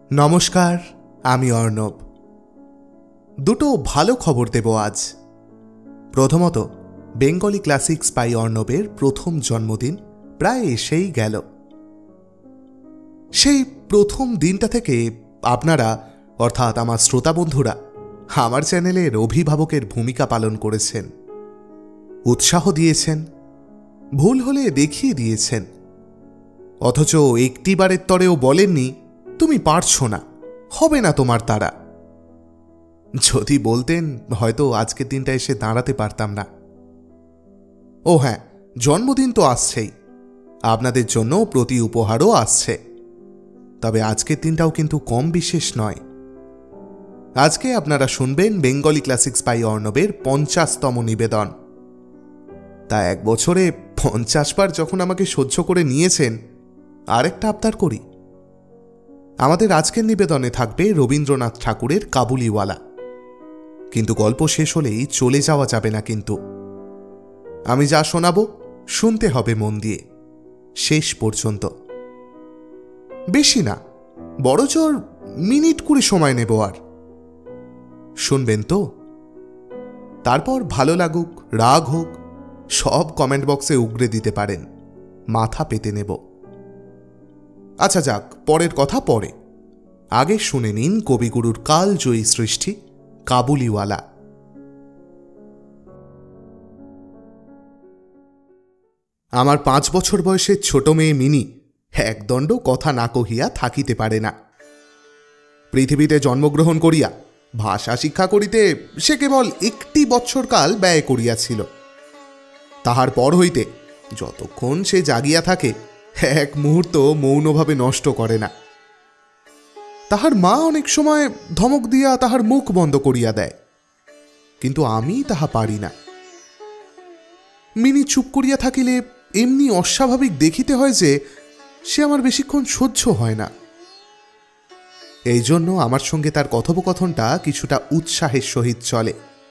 নমস্কার, আমি অর্ণব। দুটো ভালো খবর দেব আজ। প্রথমত, বেঙ্গলি ক্লাসিক্স বাই অর্ণবের প্রথম জন্মদিন প্রায় এসেই গেল। সেই প্রথম দিনটা থেকে আপনারা অর্থাৎ আমার শ্রোতা বন্ধুরা আমার চ্যানেলের অভিভাবকের ভূমিকা পালন করেছেন, উৎসাহ দিয়েছেন, ভুল হলে দেখিয়ে দিয়েছেন, অথচ একটিবারের তরেও বলেননি তুমি পারছো না, হবে না তোমার দ্বারা। যদি বলতেন হয়তো আজকের দিনটা এসে দাঁড়াতে পারতাম না। ও হ্যাঁ, জন্মদিন তো আসছেই, আপনাদের জন্য প্রতি উপহারও আসছে। তবে আজকের দিনটাও কিন্তু কম বিশেষ নয়। আজকে আপনারা শুনবেন বেঙ্গলি ক্লাসিক্স বাই অর্ণবের 50তম নিবেদন। তা এক বছরে 50 বার যখন আমাকে সহ্য করে নিয়েছেন, আরেকটা আবদার করি। আমাদের আজকের নিবেদনে থাকবে রবীন্দ্রনাথ ঠাকুরের কাবুলিওয়ালা। কিন্তু গল্প শেষ হলেই চলে যাওয়া যাবে না। কিন্তু আমি যা শোনাবো শুনতে হবে মন দিয়ে শেষ পর্যন্ত। বেশি না, বড়জোর মিনিট 20 সময় নেব। আর শুনবেন তো? তারপর ভালো লাগুক রাগ হোক সব কমেন্ট বক্সে উগড়ে দিতে পারেন, মাথা পেতে নেব। আচ্ছা যাক, পরের কথা পরে। আগে শুনে নিন কবিগুরুর কালজয়ী সৃষ্টি কাবুলিওয়ালা। আমার 5 বছর বয়সের ছোট মেয়ে মিনি একদণ্ড কথা না কহিয়া থাকিতে পারে না। পৃথিবীতে জন্মগ্রহণ করিয়া ভাষা শিক্ষা করিতে সে কেবল 1 বৎসরকাল ব্যয় করিয়াছিল। তাহার পর হইতে যতক্ষণ সে জাগিয়া থাকে এক মুহূর্ত মৌনভাবে নষ্ট করে না। তাহার মা অনেক সময় ধমক দিয়া তাহার মুখ বন্ধ করিয়া দেয়, কিন্তু আমি তাহা পারি না। মিনি চুপ করিয়া থাকিলে এমনি অস্বাভাবিক দেখিতে হয় যে সে আমার বেশিক্ষণ সহ্য হয় না। এই জন্য আমার সঙ্গে তার কথোপকথনটা কিছুটা উৎসাহের সহিত চলে।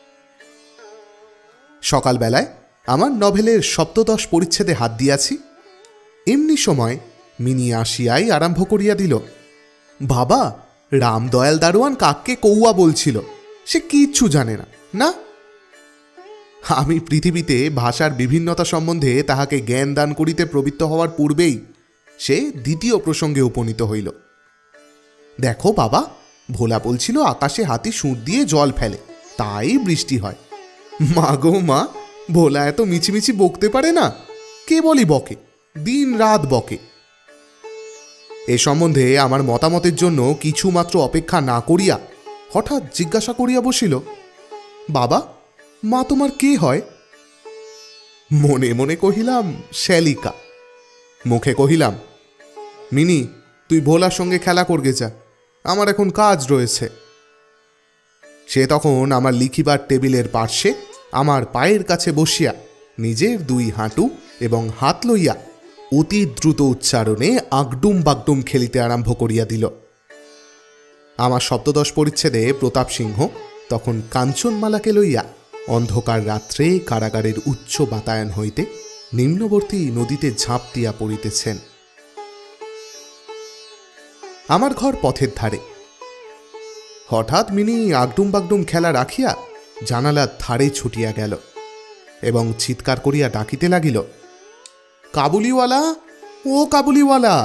সকালবেলায় আমার নভেলের 17 পরিচ্ছেদে হাত দিয়াছি, এমনি সময় মিনি আসিয়াই আরম্ভ করিয়া দিল, বাবা, রামদয়াল দারোয়ান কাককে কৌয়া বলছিল, সে কিচ্ছু জানে না। না, আমি পৃথিবীতে ভাষার বিভিন্নতা সম্বন্ধে তাহাকে জ্ঞান দান করিতে প্রবৃত্ত হওয়ার পূর্বেই সে দ্বিতীয় প্রসঙ্গে উপনীত হইল। দেখো বাবা, ভোলা বলছিল আকাশে হাতি সুঁড় দিয়ে জল ফেলে, তাই বৃষ্টি হয়। মা গো মা, ভোলা এত মিছিমিছি বকতে পারে না, কেবলই বকে, দিন রাত বকে। এ সম্বন্ধে আমার মতামতের জন্য কিছুমাত্র অপেক্ষা না করিয়া হঠাৎ জিজ্ঞাসা করিয়া বসিল, বাবা, মা তোমার কে হয়? মনে মনে কহিলাম শ্যালিকা, মুখে কহিলাম, মিনি, তুই ভোলার সঙ্গে খেলা করগে যা, আমার এখন কাজ রয়েছে। সে তখন আমার লিখিবার টেবিলের পার্শ্বে আমার পায়ের কাছে বসিয়া নিজের 2 হাঁটু এবং হাত লইয়া অতি দ্রুত উচ্চারণে আগডুম বাগডুম খেলিতে আরম্ভ করিয়া দিল। আমার 17 পরিচ্ছেদে প্রতাপ সিংহ তখন কাঞ্চনমালাকে লইয়া অন্ধকার রাত্রে কারাগারের উচ্চ বাতায়ন হইতে নিম্নবর্তী নদীতে ঝাঁপ দিয়া পড়িতেছেন। আমার ঘর পথের ধারে। হঠাৎ মিনি আগডুম বাগডুম খেলা রাখিয়া জানালার ধারে ছুটিয়া গেল এবং চিৎকার করিয়া ডাকিতে লাগিল, কাবুলিওয়ালা, ও কাবুলিওয়ালা।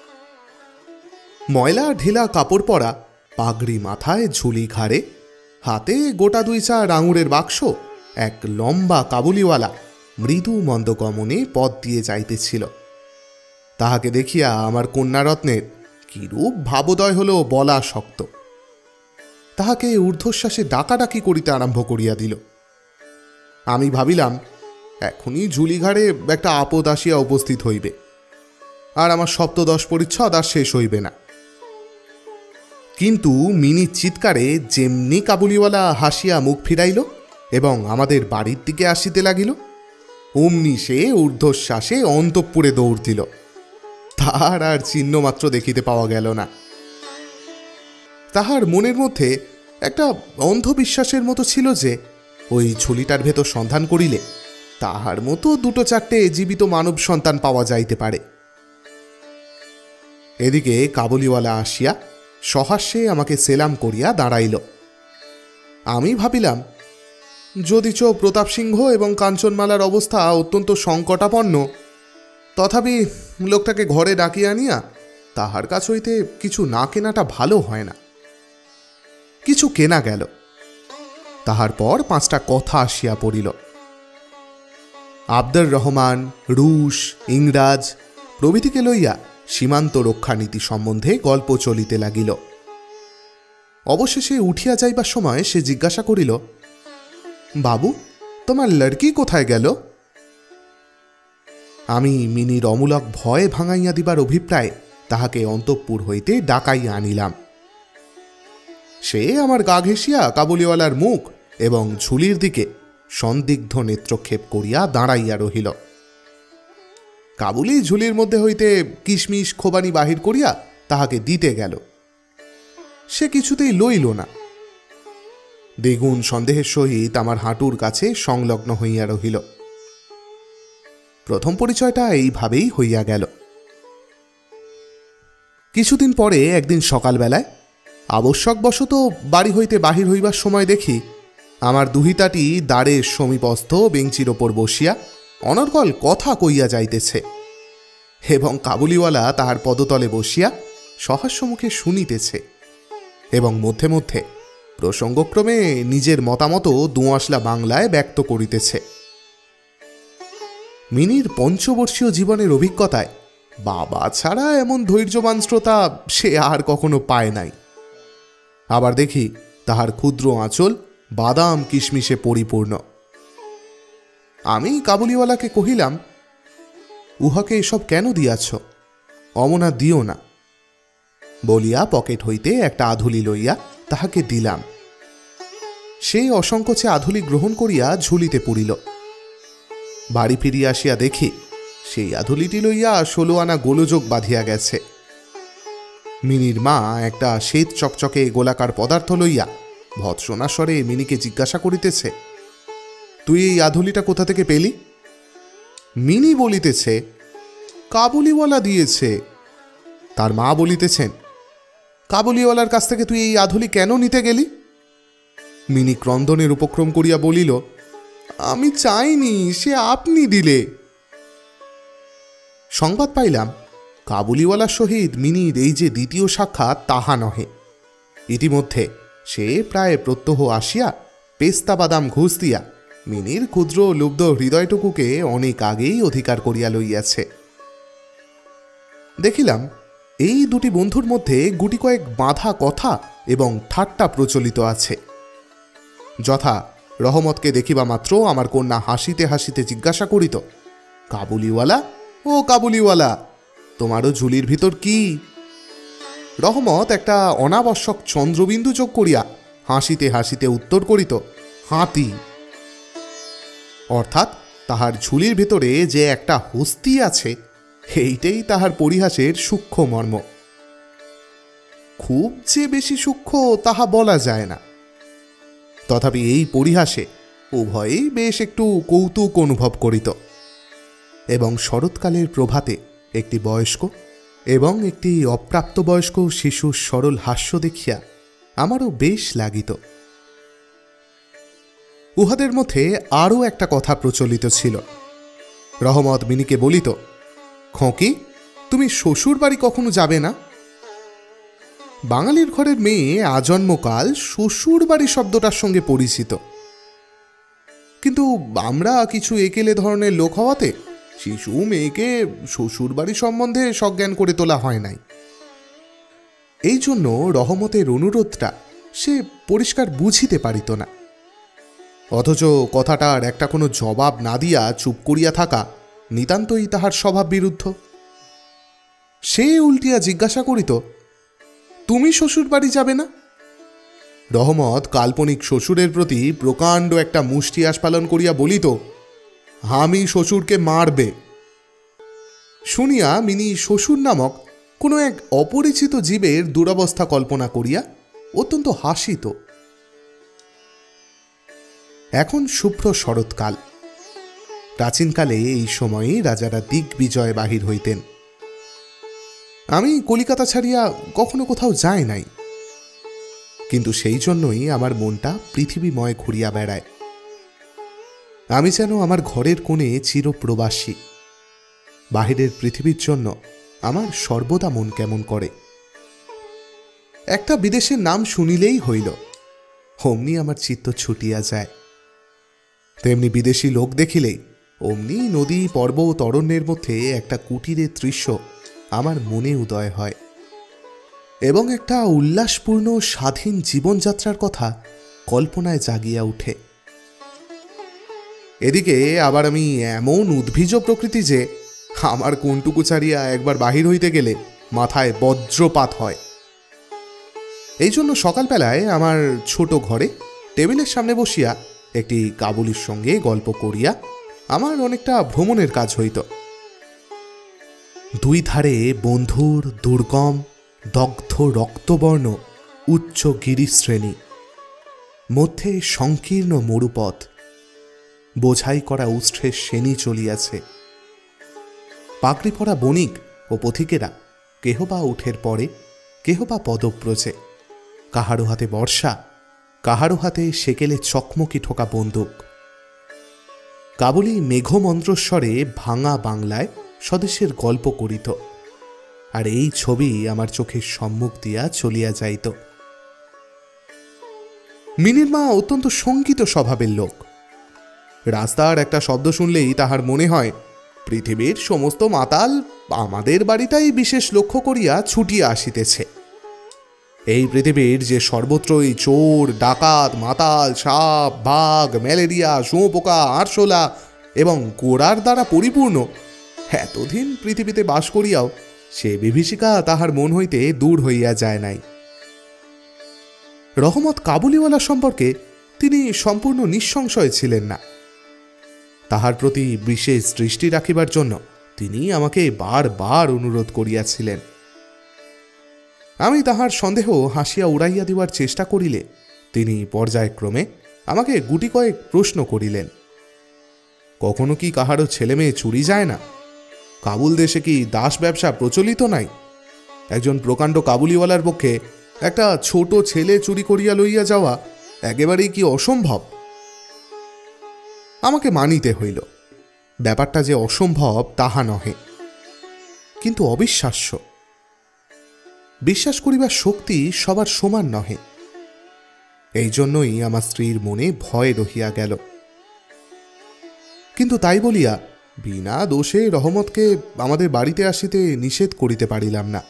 ময়লা ঢিলা কাপড় পরা, পাগড়ি মাথায়, ঝুলি ঘাড়ে, হাতে গোটা 2-4 আঙুরের বাক্স এক লম্বা কাবুলিওয়ালা মৃদু মন্দগমনে পথ দিয়ে যাইতেছিল। তাহাকে দেখিয়া আমার কন্যারত্নের কিরূপ ভাবোদয় হল বলা শক্ত। তাহাকে ঊর্ধ্বশ্বাসে ডাকাডাকি করিতে আরম্ভ করিয়া দিল। আমি ভাবিলাম এখনই ঝুলিঘাড়ে একটা আপদ আসিয়া উপস্থিত হইবে, আর আমার 17 পরিচ্ছদ আর শেষ হইবে না। কিন্তু মিনির চিৎকারে যেমনি কাবুলিওয়ালা হাসিয়া মুখ ফিরাইল এবং আমাদের বাড়ির দিকে আসিতে লাগিল, অমনি সে ঊর্ধ্বশ্বাসে অন্তঃপুরে দৌড় দিল। তাহার আর চিহ্নমাত্র দেখিতে পাওয়া গেল না। তাহার মনের মধ্যে একটা অন্ধবিশ্বাসের মতো ছিল যে ওই ঝুলিটার ভেতর সন্ধান করিলে তাহার মতো 2-4টে জীবিত মানব সন্তান পাওয়া যাইতে পারে। এদিকে কাবুলিওয়ালা আসিয়া সহাস্যে আমাকে সেলাম করিয়া দাঁড়াইল। আমি ভাবিলাম, যদিচ প্রতাপ সিংহ এবং কাঞ্চনমালার অবস্থা অত্যন্ত সংকটাপন্ন, তথাপি লোকটাকে ঘরে ডাকিয়া আনিয়া তাহার কাছ হইতে কিছু না কেনাটা ভালো হয় না। কিছু কেনা গেল। তাহার পর 5টা কথা আসিয়া পড়িল। আব্দুর রহমান, রুশ, ইংরাজ প্রভৃতিকে লইয়া সীমান্ত রক্ষানীতি সম্বন্ধে গল্প চলিতে লাগিল। অবশেষে উঠিয়া যাইবার সময় সে জিজ্ঞাসা করিল, বাবু, তোমার লড়কি কোথায় গেল? আমি মিনির অমূলক ভয় ভাঙাইয়া দিবার অভিপ্রায়ে তাহাকে অন্তঃপুর হইতে ডাকাইয়া আনিলাম। সে আমার গা ঘেঁষিয়া কাবুলিওয়ালার মুখ এবং ঝুলির দিকে সন্দিগ্ধ নেত্রক্ষেপ করিয়া দাঁড়াইয়া রহিল। কাবুলি ঝুলির মধ্যে হইতে কিশমিশ খোবানি বাহির করিয়া তাহাকে দিতে গেল। সে কিছুতেই লইল না। দ্বিগুণ সন্দেহের সহিত আমার হাঁটুর কাছে সংলগ্ন হইয়া রহিল। প্রথম পরিচয়টা এইভাবেই হইয়া গেল। কিছুদিন পরে একদিন সকালবেলায় আবশ্যকবশত বাড়ি হইতে বাহির হইবার সময় দেখি আমার দুহিতাটি দ্বারের সমীপস্থ বেঞ্চির ওপর বসিয়া অনর্গল কথা কইয়া যাইতেছে এবং কাবুলিওয়ালা তাহার পদতলে বসিয়া সহাস্যমুখে শুনিতেছে এবং মধ্যে মধ্যে প্রসঙ্গক্রমে নিজের মতামত দুআঁশলা বাংলায় ব্যক্ত করিতেছে। মিনির পঞ্চবর্ষীয় জীবনের অভিজ্ঞতায় বাবা ছাড়া এমন ধৈর্যবান শ্রোতা সে আর কখনো পায় নাই। আবার দেখি তাহার ক্ষুদ্র আঁচল বাদাম কিশমিশে পরিপূর্ণ। আমি কাবুলিওয়ালাকে কহিলাম, উহাকে এসব কেন দিয়াছ? অমনা দিও না বলিয়া পকেট হইতে একটা আধুলি লইয়া তাহাকে দিলাম। সেই অসংকোচে আধুলি গ্রহণ করিয়া ঝুলিতে পড়িল। বাড়ি ফিরিয়া আসিয়া দেখি সেই আধুলিটি লইয়া 16 আনা গোলযোগ বাঁধিয়া গেছে। মিনির মা একটা শ্বেত চকচকে গোলাকার পদার্থ লইয়া ভৎসনা স্বরে মিনিকে জিজ্ঞাসা করিতেছে, তুই এই আধুলিটা কোথা থেকে পেলি? মিনি বলিতেছে, কাবুলিওয়ালা দিয়েছে। তার মা বলিতেছেন, কাবুলিওয়ালার কাছ থেকে তুই এই আধুলি কেন নিতে গেলি? মিনি ক্রন্দনের উপক্রম করিয়া বলিল, আমি চাইনি, সে আপনি দিলে। সংবাদ পাইলাম কাবুলিওয়ালার সহিত মিনির এই যে দ্বিতীয় সাক্ষাৎ তাহা নহে। ইতিমধ্যে সে প্রায় প্রত্যহ আসিয়া পেস্তা বাদাম ঘুষ দিয়া মিনির ক্ষুদ্র লুব্ধ হৃদয়টুকুকে অনেক আগেই অধিকার করিয়া লইয়াছে। দেখিলাম এই দুটি বন্ধুর মধ্যে গুটি কয়েক বাঁধা কথা এবং ঠাট্টা প্রচলিত আছে। যথা, রহমতকে দেখিবা মাত্র আমার কন্যা হাসিতে হাসিতে জিজ্ঞাসা করিত, কাবুলিওয়ালা, ও কাবুলিওয়ালা, তোমারও ঝুলির ভিতর কি? রহমত একটা অনাবশ্যক চন্দ্রবিন্দু চোখ করিয়া হাসিতে হাসিতে উত্তর করিত, হাতি। অর্থাৎ তাহার ঝুলির ভেতরে যে একটা হস্তি আছে, এইটাই তাহার পরিহাসের সূক্ষ্ম মর্ম। খুব যে বেশি সূক্ষ্ম তাহা বলা যায় না, তথাপি এই পরিহাসে উভয়েই বেশ একটু কৌতুক অনুভব করিত এবং শরৎকালের প্রভাতে একটি বয়স্ক এবং একটি অপ্রাপ্তবয়স্ক শিশুর সরল হাস্য দেখিয়া আমারও বেশ লাগিত। উহাদের মধ্যে আরও একটা কথা প্রচলিত ছিল। রহমত মিনিকে বলিত, খোঁকি, তুমি শ্বশুর বাড়ি কখনো যাবে না? বাঙালির ঘরের মেয়ে আজন্মকাল শ্বশুর বাড়ি শব্দটার সঙ্গে পরিচিত, কিন্তু আমরা কিছু একেলে ধরনের লোক হওয়াতে শিশু মেয়েকে শ্বশুর বাড়ি সম্বন্ধে সজ্ঞান করে তোলা হয় নাই। এই জন্য রহমতের অনুরোধটা সে পরিষ্কার বুঝিতে পারিত না। অথচ কথাটার একটা কোনো জবাব না দিয়া চুপ করিয়া থাকা নিতান্তই তাহার স্বভাব বিরুদ্ধ। সে উল্টিয়া জিজ্ঞাসা করিত, তুমি শ্বশুর বাড়ি যাবে না? রহমত কাল্পনিক শ্বশুরের প্রতি প্রকাণ্ড একটা মুষ্টি আস্ফালন করিয়া বলিত, আমি শ্বশুরকে মারবে। শুনিয়া মিনি শ্বশুর নামক কোনো এক অপরিচিত জীবের দুরবস্থা কল্পনা করিয়া অত্যন্ত হাসিত। এখন শুভ্র শরৎকাল। প্রাচীনকালে এই সময়ে রাজারা দিগ্বিজয় বাহির হইতেন। আমি কলিকাতা ছাড়িয়া কখনো কোথাও যাই নাই, কিন্তু সেই জন্যই আমার মনটা পৃথিবীময় ঘুরিয়া বেড়ায়। আমি যেন আমার ঘরের কোণে চিরপ্রবাসী। বাহিরের পৃথিবীর জন্য আমার সর্বদা মন কেমন করে। একটা বিদেশের নাম শুনিলেই হইল, অমনি আমার চিত্ত ছুটিয়া যায়। তেমনি বিদেশি লোক দেখিলেই অমনি নদী পর্বত অরণ্যের মধ্যে একটা কুটিরের দৃশ্য আমার মনে উদয় হয় এবং একটা উল্লাসপূর্ণ স্বাধীন জীবনযাত্রার কথা কল্পনায় জাগিয়া উঠে। এদিকে আবার আমি এমন উদ্ভিজ প্রকৃতি যে আমার কোনটুকু ছাড়িয়া একবার বাহির হইতে গেলে মাথায় বজ্রপাত হয়। এই জন্য সকালবেলায় আমার ছোট ঘরে টেবিলের সামনে বসিয়া একটি কাবুলির সঙ্গে গল্প করিয়া আমার অনেকটা ভ্রমণের কাজ হইত। দুই ধারে বন্ধুর দুর্গম দগ্ধ রক্তবর্ণ উচ্চ গিরিশ্রেণী, মধ্যে সংকীর্ণ মরুপথ, বোঝাই করা উষ্ঠের শ্রেণী চলিয়াছে। পাগড়ি পরা বণিক ও পথিকেরা কেহ বা উঠের পরে, কেহ বা পদব্রজে, কাহারো হাতে বর্ষা, কাহারো হাতে সেকেলে চকমকি ঠোকা বন্দুক। কাবুলি মেঘমন্ত্রস্বরে ভাঙা বাংলায় স্বদেশের গল্প করিত, আর এই ছবি আমার চোখের সম্মুখ দিয়া চলিয়া যাইত। মিনির মা অত্যন্ত শঙ্কিত স্বভাবের লোক। রাস্তার একটা শব্দ শুনলেই তাহার মনে হয় পৃথিবীর সমস্ত মাতাল আমাদের বাড়িটাই বিশেষ লক্ষ্য করিয়া ছুটিয়া আসিতেছে। এই পৃথিবীর যে সর্বত্রই চোর, ডাকাত, মাতাল, সাপ, বাঘ, ম্যালেরিয়া, শুঁয়োপোকা, আরশোলা এবং গোড়ার দ্বারা পরিপূর্ণ, এতদিন পৃথিবীতে বাস করিয়াও সে বিভীষিকা তাহার মন হইতে দূর হইয়া যায় নাই। রহমত কাবুলিওয়ালা সম্পর্কে তিনি সম্পূর্ণ নিঃসংশয় ছিলেন না। তাহার প্রতি বিশেষ দৃষ্টি রাখিবার জন্য তিনি আমাকে বারবার অনুরোধ করিয়াছিলেন। আমি তাহার সন্দেহ হাসিয়া উড়াইয়া দেওয়ার চেষ্টা করিলে তিনি পর্যায়ক্রমে আমাকে গুটি কয়েক প্রশ্ন করিলেন। কখনো কি কাহারও ছেলে মেয়ে চুরি যায় না? কাবুল দেশে কি দাস ব্যবসা প্রচলিত নাই? একজন প্রকাণ্ড কাবুলিওয়ালার পক্ষে একটা ছোট ছেলে চুরি করিয়া লইয়া যাওয়া একেবারেই কি অসম্ভব? আমাকে মানিতে হইল ব্যাপারটা যে অসম্ভব তাহা নহে, কিন্তু অবিশ্বাস্য। বিশ্বাস করিবার শক্তি সবার সমান নহে। এই জন্যই আমার স্ত্রীর মনে ভয় রহিয়া গেল। কিন্তু তাই বলিয়া বিনা দোষে রহমতকে আমাদের বাড়িতে আসিতে নিষেধ করিতে পারিলাম না।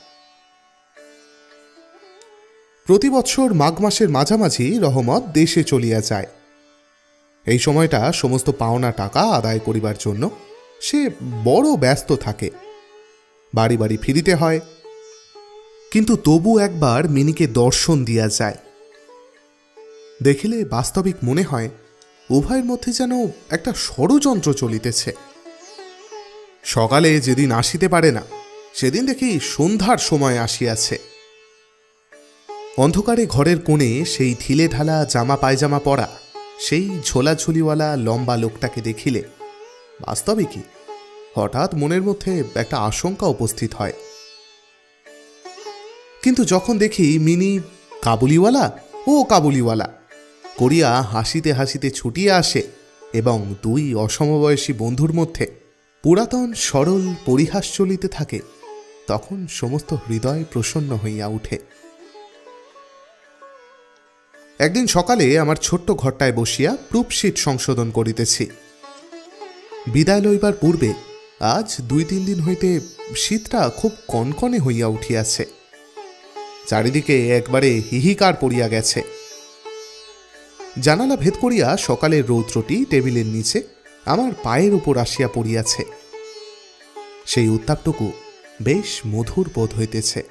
প্রতি বৎসর মাঘ মাসের মাঝামাঝি রহমত দেশে চলিয়া যায়। এই সময়টা সমস্ত পাওনা টাকা আদায় করিবার জন্য সে বড় ব্যস্ত থাকে। বাড়ি বাড়ি ফিরিতে হয়, কিন্তু তবু একবার মিনিকে দর্শন দিয়া যায়। দেখিলে বাস্তবিক মনে হয় উভয়ের মধ্যে যেন একটা ষড়যন্ত্র চলিতেছে। সকালে যেদিন আসিতে পারে না, সেদিন দেখি সন্ধ্যার সময় আসিয়াছে। অন্ধকারে ঘরের কোণে সেই ঢিলে ঢালা জামা পায়জামা পরা সেই ঝোলাঝুলিওয়ালা লম্বা লোকটাকে দেখিলে বাস্তবিকই হঠাৎ মনের মধ্যে একটা আশঙ্কা উপস্থিত হয়। কিন্তু যখন দেখি মিনি কাবুলিওয়ালা ও কাবুলিওয়ালা করিয়া হাসিতে হাসিতে ছুটিয়া আসে এবং দুই অসমবয়সী বন্ধুর মধ্যে পুরাতন সরল পরিহাস চলিতে থাকে, তখন সমস্ত হৃদয় প্রসন্ন হইয়া উঠে। একদিন সকালে আমার ছোট্ট ঘরটায় বসিয়া প্রুফশিট সংশোধন করিতেছি। বিদায় লইবার পূর্বে আজ 2-3 দিন হইতে শীতটা খুব কনকনে হইয়া উঠিয়াছে। চারিদিকে একবারে হিহিকার পড়িয়া গেছে। জানালা ভেদ করিয়া সকালের রৌদ্রটি টেবিলের নিচে আমার পায়ের উপর আসিয়া পড়িয়াছে। সেই উত্তাপটুকু বেশ মধুর বোধ হইতেছে।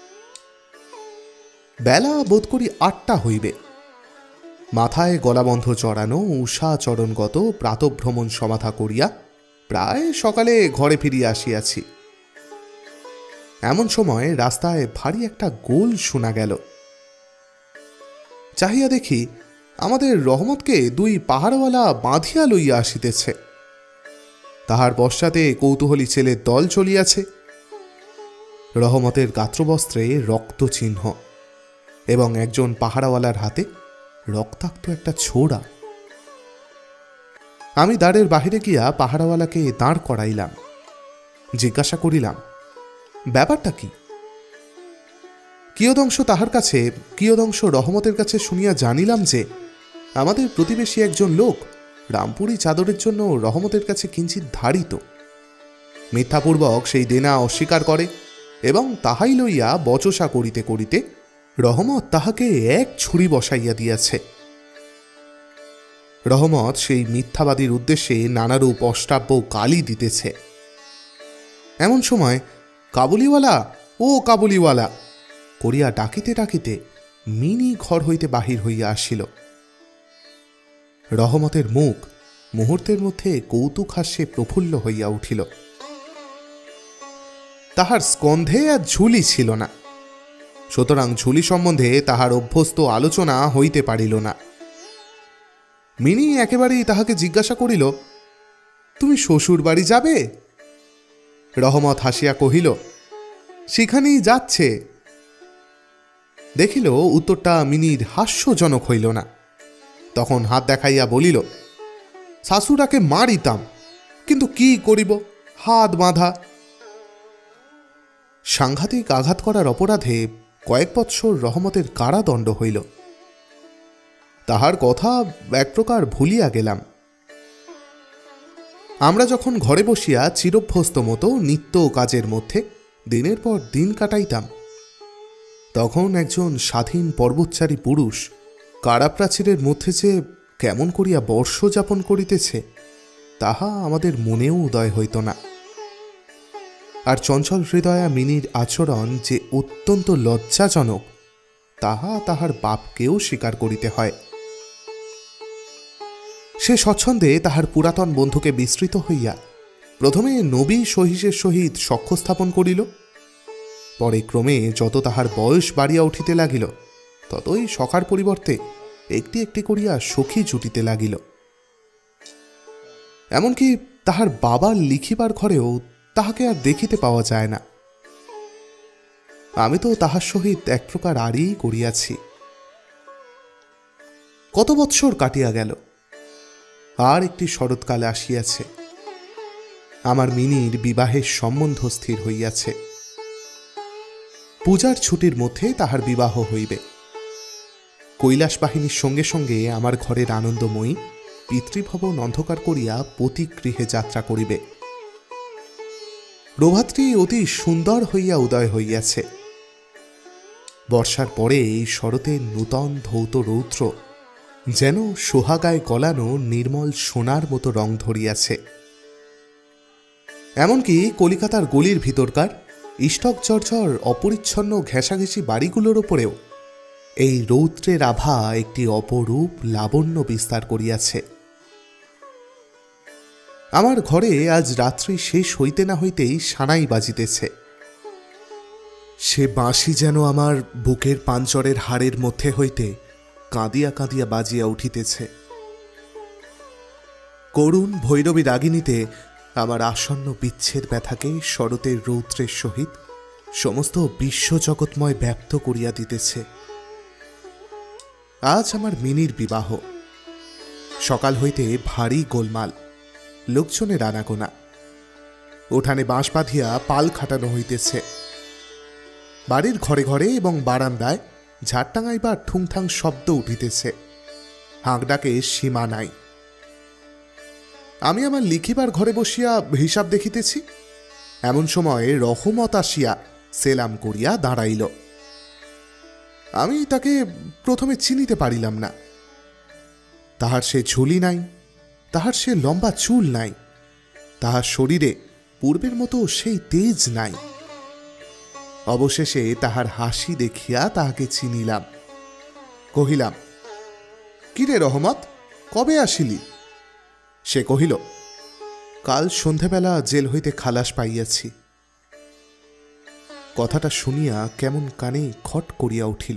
বেলা বোধ করি 8টা হইবে। মাথায় গলাবন্ধ চড়ানো উষাচরণগত প্রাতভ্রমণ সমাধা করিয়া প্রায় সকালে ঘরে ফিরিয়া আসিয়াছি। এমন সময় রাস্তায় ভারী একটা গোল শোনা গেল। চাহিয়া দেখি আমাদের রহমতকে 2 পাহাড়ওয়ালা বাঁধিয়া লইয়া আসিতেছে। তাহার পশ্চাতে কৌতূহলী ছেলের দল চলিয়াছে। রহমতের গাত্রবস্ত্রে রক্ত চিহ্ন এবং একজন পাহারাওয়ালার হাতে রক্তাক্ত একটা ছোড়া। আমি দ্বারের বাহিরে গিয়া পাহারাওয়ালাকে দাঁড় করাইলাম। জিজ্ঞাসা করিলাম, ব্যাপারটা কি? কিয়দংশ তাহার কাছে, কিয়দংশ রহমতের কাছে শুনিয়া জানিলাম যে আমাদের প্রতিবেশী একজন লোক রামপুরি চাদরের জন্য রহমতের কাছে কিঞ্চিৎ ধারিত। মিথ্যাপূর্বক সেই দেনা অস্বীকার করে এবং তাহাই লইয়া বচসা করিতে করিতে রহমত তাহাকে এক ছুরি বসাইয়া দিয়াছে। রহমত সেই মিথ্যাবাদীর উদ্দেশ্যে নানারূপ অষ্টাব্য গালি দিতেছে। এমন সময় কাবুলিওয়ালা, ও কাবুলিওয়ালা করিয়া ডাকিতে ডাকিতে মিনি ঘর হইতে বাহির হইয়া আসিল। রহমতের মুখ মুহূর্তের মধ্যে কৌতুক হাস্যে প্রফুল্ল হইয়া উঠিল। তাহার স্কন্ধে আর ঝুলি ছিল না, সুতরাং ঝুলি সম্বন্ধে তাহার অভ্যস্ত আলোচনা হইতে পারিল না। মিনি একেবারেই তাহাকে জিজ্ঞাসা করিল, তুমি শ্বশুর বাড়ি যাবে? রহমত হাসিয়া কহিল, সেখানেই যাচ্ছে। দেখিল উত্তরটা মিনির হাস্যজনক হইল না। তখন হাত দেখাইয়া বলিল, শাশুড়াকে মারিতাম, কিন্তু কি করিব, হাত বাঁধা। সাংঘাতিক আঘাত করার অপরাধে কয়েক বৎসর রহমতের কারাদণ্ড হইল। তাহার কথা এক প্রকার ভুলিয়া গেলাম। আমরা যখন ঘরে বসিয়া চিরভ্যস্ত মতো নিত্য কাজের মধ্যে দিনের পর দিন কাটাইতাম, তখন একজন স্বাধীন পর্বতচারী পুরুষ কারাপ্রাচীরের মধ্যে যে কেমন করিয়া বর্ষ যাপন করিতেছে তাহা আমাদের মনেও উদয় হইত না। আর চঞ্চল হৃদয়া মিনির আচরণ যে অত্যন্ত লজ্জাজনক তাহা তাহার বাপকেও স্বীকার করিতে হয়। সে স্বচ্ছন্দে তাহার পুরাতন বন্ধুকে বিস্তৃত হইয়া প্রথমে নবী সহিসের সহিত সখ্য স্থাপন করিল। পরে ক্রমে যত তাহার বয়স বাড়িয়া উঠিতে লাগিল, ততই সখার পরিবর্তে একটি একটি করিয়া সখী জুটিতে লাগিল। এমনকি তাহার বাবার লিখিবার ঘরেও তাহাকে আর দেখিতে পাওয়া যায় না। আমি তো তাহার সহিত এক প্রকার আড়িই করিয়াছি। কত বৎসর কাটিয়া গেল, আর একটি শরৎকালে আসিয়াছে। আমার মিনির বিবাহের সম্বন্ধ স্থির হইয়াছে। পূজার ছুটির মধ্যে তাহার বিবাহ হইবে। কৈলাস বাহিনীর সঙ্গে সঙ্গে আমার ঘরের আনন্দময়ী পিতৃভবন অন্ধকার করিয়া পতিগৃহে যাত্রা করিবে। প্রভাতটি অতি সুন্দর হইয়া উদয় হইয়াছে। বর্ষার পরে এই শরতের নূতন ধৌত রৌদ্র যেন সোহাগায় গলানো নির্মল সোনার মতো রং ধরিয়াছে। এমনকি কলিকাতার গলির ভিতরকার ইষ্টক চরচর অপরিচ্ছন্ন ঘেঁষাঘেঁষি বাড়িগুলোর ওপরেও এই রৌদ্রের আভা একটি অপরূপ লাবণ্য বিস্তার করিয়াছে। আমার ঘরে আজ রাত্রি শেষ হইতে না হইতেই সানাই বাজিতেছে। সে বাঁশি যেন আমার বুকের পাঞ্জরের হাড়ের মধ্যে হইতে কাঁদিয়া কাঁদিয়া বাজিয়া উঠিতেছে। করুণ ভৈরবী রাগিনীতে আমার আসন্ন বিচ্ছেদ ব্যথাকে শরতের রৌদ্রের সহিত সমস্ত বিশ্বজগৎময় ব্যক্ত করিয়া দিতেছে। আজ আমার মিনির বিবাহ। সকাল হইতে ভারী গোলমাল, লোকজনের আনাগোনা। উঠানে বাঁশ বাঁধিয়া পাল খাটানো হইতেছে। বাড়ির ঘরে ঘরে এবং বারান্দায় ঝাড়টাঙাইবার ঠুংঠাং শব্দ উঠিতেছে। হাঁকডাকে সীমা নাই। আমি আমার লিখিবার ঘরে বসিয়া হিসাব দেখিতেছি, এমন সময়ে রহমত আসিয়া সেলাম করিয়া দাঁড়াইল। আমি তাকে প্রথমে চিনিতে পারিলাম না। তাহার সে ঝুলি নাই, তাহার সে লম্বা চুল নাই, তাহার শরীরে পূর্বের মতো সেই তেজ নাই। অবশেষে তাহার হাসি দেখিয়া তাহাকে চিনিলাম। কহিলাম, কিরে রহমত, কবে আসিলি? সে কহিল, কাল সন্ধ্যাবেলা জেল হইতে খালাস পাইয়াছি। কথাটা শুনিয়া কেমন কানে খট করিয়া উঠিল।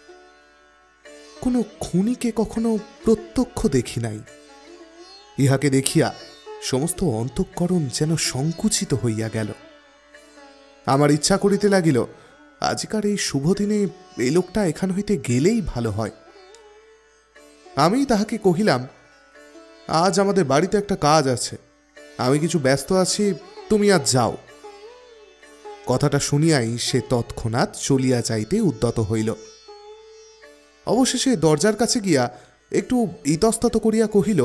কোনো খুনিকে কখনো প্রত্যক্ষ দেখি নাই। ইহাকে দেখিয়া সমস্ত অন্তঃকরণ যেন সংকুচিত হইয়া গেল। আমার ইচ্ছা করিতে লাগিল আজকার এই শুভ দিনে এই লোকটা এখান হইতে গেলেই ভালো হয়। আমি তাহাকে কহিলাম, আজ আমাদের বাড়িতে একটা কাজ আছে, আমি কিছু ব্যস্ত আছি, তুমি আজ যাও। কথাটা শুনিয়াই সে তৎক্ষণাৎ চলিয়া যাইতে উদ্যত হইল। অবশেষে দরজার কাছে গিয়া একটু ইতস্তত করিয়া কহিল,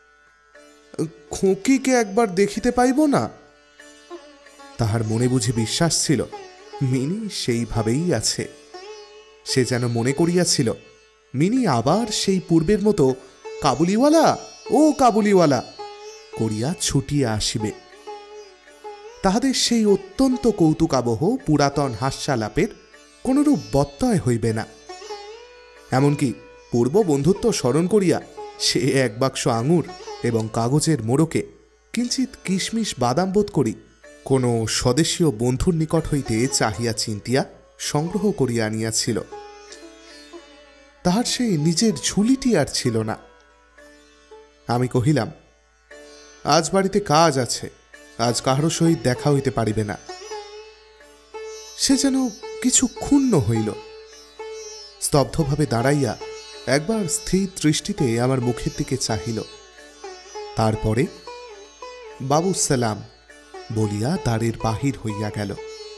খোঁকিকে একবার দেখিতে পাইব না? তাহার মনে বুঝি বিশ্বাস ছিল মিনি সেইভাবেই আছে। সে যেন মনে করিয়াছিল মিনি আবার সেই পূর্বের মতো কাবুলিওয়ালা, ও কাবুলিওয়ালা করিয়া ছুটিয়া আসিবে। তাহাদের সেই অত্যন্ত কৌতুকাবহ পুরাতন হাস্যালাপের কোনরূপ ব্যত্যয় হইবে না। এমনকি পূর্ব বন্ধুত্ব স্মরণ করিয়া সে এক বাক্স আঙুর এবং কাগজের মোড়কে কিঞ্চিৎ কিশমিশ বাদাম বোধ করি কোনো স্বদেশীয় বন্ধুর নিকট হইতে চাহিয়া চিন্তিয়া সংগ্রহ করিয়া আনিয়াছিল। তাহার সেই নিজের ঝুলিটি আর ছিল না। আমি কহিলাম, আজ বাড়িতে কাজ আছে, আজ কাহারও সহিত দেখা হইতে পারিবে না। সে যেন কিছু ক্ষুণ্ণ হইল। স্তব্ধভাবে দাঁড়াইয়া একবার স্থির দৃষ্টিতে আমার মুখের দিকে চাহিল। তারপরে বাবু সালাম বলিয়া দ্বারের বাহির হইয়া গেল।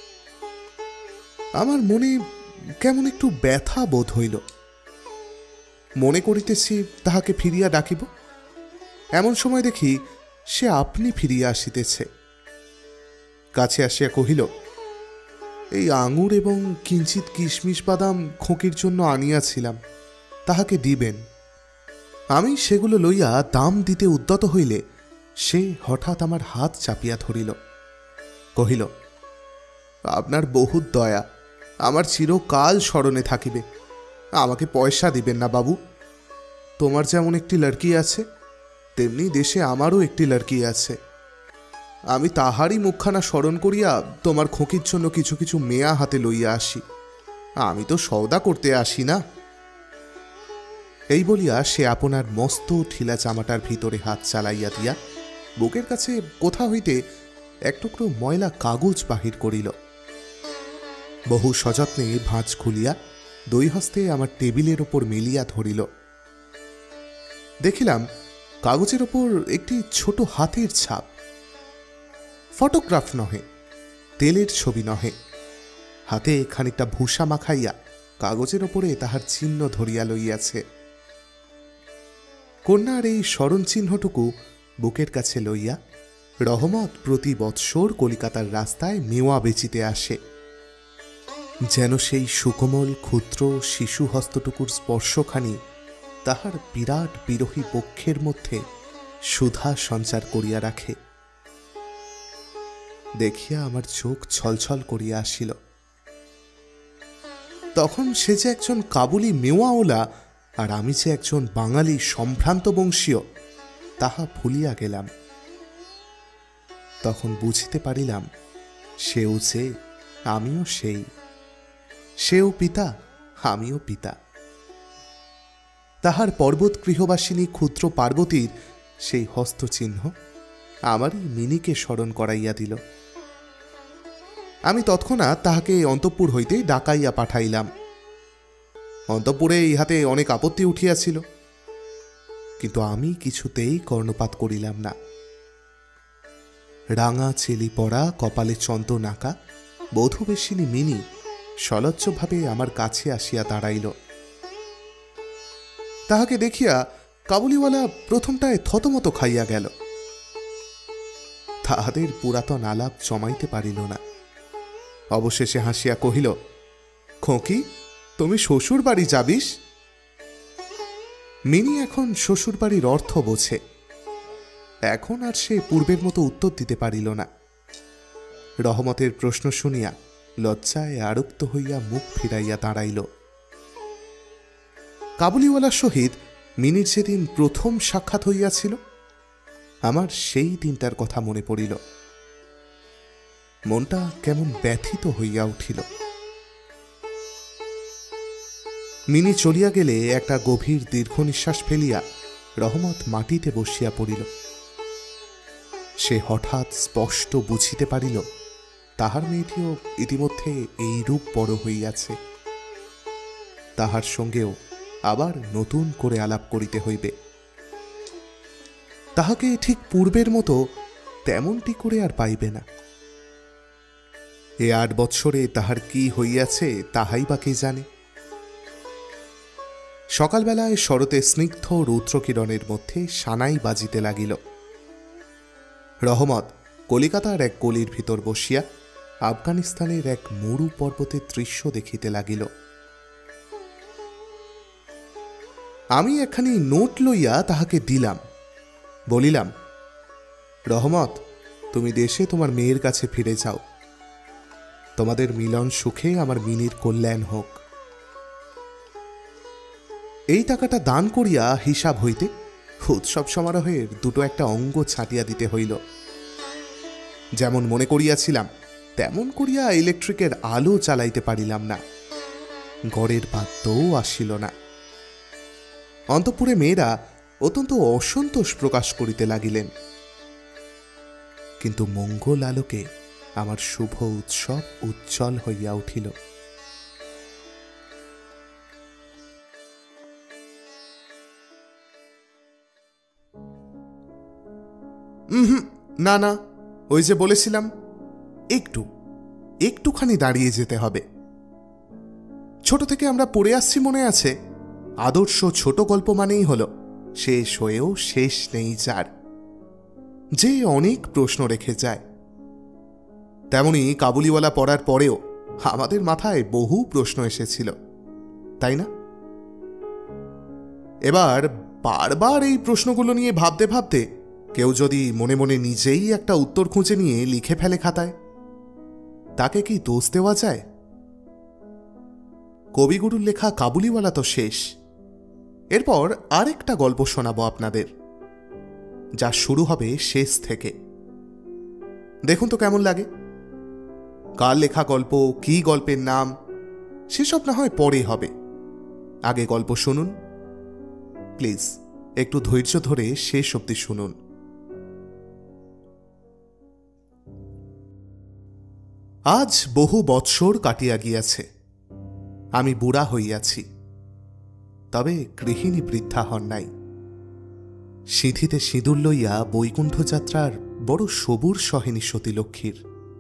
আমার মনে কেমন একটু ব্যথা বোধ হইল। মনে করিতেছি তাহাকে ফিরিয়া ডাকিব, এমন সময় দেখি সে আপনি ফিরিয়া আসিতেছে। কাছে আসিয়া কহিল, এই আঙুর এবং কিঞ্চিৎ কিশমিশ বাদাম খোঁকির জন্য আনিয়াছিলাম, তাহাকে দিবেন। আমি সেগুলো লইয়া দাম দিতে উদ্যত হইলে সে হঠাৎ আমার হাত চাপিয়া ধরিল, কহিল, আপনার বহুত দয়া, আমার চিরকাল স্মরণে থাকিবে। আমাকে পয়সা দিবেন না বাবু। তোমার যেমন একটি লড়কি আছে, তেমনি দেশে আমারও একটি লড়কি আছে। আমি তাহারই মুখখানা স্মরণ করিয়া তোমার খোঁকির জন্য কিছু কিছু মেয়া হাতে লইয়া আসি। আমি তো সওদা করতে আসি না। এই বলিয়া সে আপনার মস্ত ঢিলা জামাটার ভিতরে হাত চালাইয়া দিয়া বুকের কাছে কোথা হইতে এক টুকরো ময়লা কাগজ বাহির করিল। বহু সযত্নে ভাঁজ খুলিয়া দুই হস্তে আমার টেবিলের ওপর মেলিয়া ধরিল। দেখিলাম কাগজের ওপর একটি ছোট হাতের ছাপ। ফটোগ্রাফ নহে, তেলের ছবি নহে। হাতে খানিকটা ভূষা মাখাইয়া কাগজের ওপরে তাহার চিহ্ন ধরিয়া লইয়াছে। কন্যার এই স্মরণ চিহ্নটুকু বুকের কাছে লইয়া রহমত প্রতি বৎসর কলিকাতার রাস্তায় মেওয়া বেচিতে আসে। যেন সেই সুকোমল ক্ষুদ্র শিশু হস্তটুকুর স্পর্শখানি তাহার বিরাট বিরোহী বক্ষের মধ্যে সুধা সঞ্চার করিয়া রাখে। দেখিয়া আমার চোখ ছলছল করিয়া আসিল। তখন সে যে একজন কাবুলি মেওয়াওলা আর আমি যে একজন বাঙালি সম্ভ্রান্ত বংশীয় তাহা ভুলিয়া গেলাম। তখন বুঝিতে পারিলাম সেও যে, আমিও সেই। সেও পিতা, আমিও পিতা। তাহার পর্বত গৃহবাসিনী ক্ষুদ্র পার্বতীর সেই হস্তচিহ্ন আমারই মিনিকে স্মরণ করাইয়া দিল। আমি তৎক্ষণাৎ তাহাকে অন্তঃপুর হইতে ডাকাইয়া পাঠাইলাম। অন্তঃপুরে ইহাতে অনেক আপত্তি উঠিয়াছিল, কিন্তু আমি কিছুতেই কর্ণপাত করিলাম না। রাঙা চেলি পড়া, কপালে চন্দন আঁকা বধূবেশিনী মিনি সলজ্জভাবে আমার কাছে আসিয়া দাঁড়াইল। তাহাকে দেখিয়া কাবুলিওয়ালা প্রথমটায় থতমত খাইয়া গেল। তাহাদের পুরাতন আলাপ জমাইতে পারিল না। অবশেষে হাসিয়া কহিল, খোঁকি, তুমি শ্বশুর বাড়ি যাবিস? মিনি এখন শ্বশুর বাড়ির অর্থ বোঝে। এখন আর সে পূর্বের মতো উত্তর দিতে পারিল না। রহমতের প্রশ্ন শুনিয়া লজ্জায় আরক্ত হইয়া মুখ ফিরাইয়া দাঁড়াইল। কাবুলিওয়ালার সহিত মিনির যেদিন প্রথম সাক্ষাৎ হইয়াছিল, আমার সেই দিনটার কথা মনে পড়িল। মনটা কেমন ব্যথিত হইয়া উঠিল। মিনি চলিয়া গেলে একটা গভীর দীর্ঘ নিঃশ্বাস ফেলিয়া রহমত মাটিতে বসিয়া পড়িল। সে হঠাৎ স্পষ্ট বুঝিতে পারিল তাহার মেয়েটিও ইতিমধ্যে এইরূপ বড় হইয়াছে, তাহার সঙ্গেও আবার নতুন করে আলাপ করিতে হইবে। তাহাকে ঠিক পূর্বের মতো তেমনটি করে আর পাইবে না। এ 8 বৎসরে তাহার কি হইয়াছে তাহাই বা কে জানে। সকালবেলায় শরতে স্নিগ্ধ রৌদ্রকিরণের মধ্যে সানাই বাজিতে লাগিল। রহমত কলিকাতার এক গলির ভিতর বসিয়া আফগানিস্তানের এক মরু পর্বতের দৃশ্য দেখিতে লাগিল। আমি একখানি নোট লইয়া তাহাকে দিলাম, বলিলাম, রহমত, তুমি দেশে তোমার মেয়ের কাছে ফিরে যাও। তোমাদের মিলন সুখে আমার মিনির কল্যাণ হোক। এই টাকাটা দান করিয়া হিসাব হইতে উৎসব সমারোহের দুটো একটা অঙ্গ ছাটিয়া দিতে হইল। যেমন মনে করিয়াছিলাম তেমন করিয়া ইলেকট্রিকের আলো চালাইতে পারিলাম না, গড়ের বাদ্যও আসিল না। অন্তঃপুরে মেয়েরা অত্যন্ত অসন্তোষ প্রকাশ করিতে লাগিলেন। কিন্তু মঙ্গল আলোকে আমার শুভ উৎসব উজ্জ্বল হইয়া উঠিল। না না, ওই যে বলেছিলাম, একটুখানি দাঁড়িয়ে যেতে হবে। ছোট থেকে আমরা পড়ে আসছি, মনে আছে, আদর্শ ছোট গল্প মানেই হল শেষ হয়েও শেষ নেই যার, যে অনেক প্রশ্ন রেখে যায়। তেমনি কাবুলিওয়ালা পড়ার পরেও আমাদের মাথায় বহু প্রশ্ন এসেছিল, তাই না? এবার বারবার এই প্রশ্নগুলো নিয়ে ভাবতে ভাবতে কেউ যদি মনে মনে নিজেই একটা উত্তর খুঁজে নিয়ে লিখে ফেলে খাতায়, তাকে কি দোষ দেওয়া যায়? কবিগুরুর লেখা কাবুলিওয়ালা তো শেষ। এরপর আরেকটা গল্প শোনাবো আপনাদের, যা শুরু হবে শেষ থেকে। দেখুন তো কেমন লাগে। কার লেখা গল্প, কি গল্পের নাম, সেসব না হয় পরে হবে, আগে গল্প শুনুন। প্লিজ একটু ধৈর্য ধরে শেষ অবধি শুনুন। আজ বহু বৎসর কাটিয়া গিয়াছে, আমি বুড়া হইয়াছি, তবে গৃহিণী বৃদ্ধা হন নাই। সিঁথিতে সিঁদুর লইয়া বৈকুণ্ঠ যাত্রার বড় সবুর সহেনী সতীলক্ষ্মীর।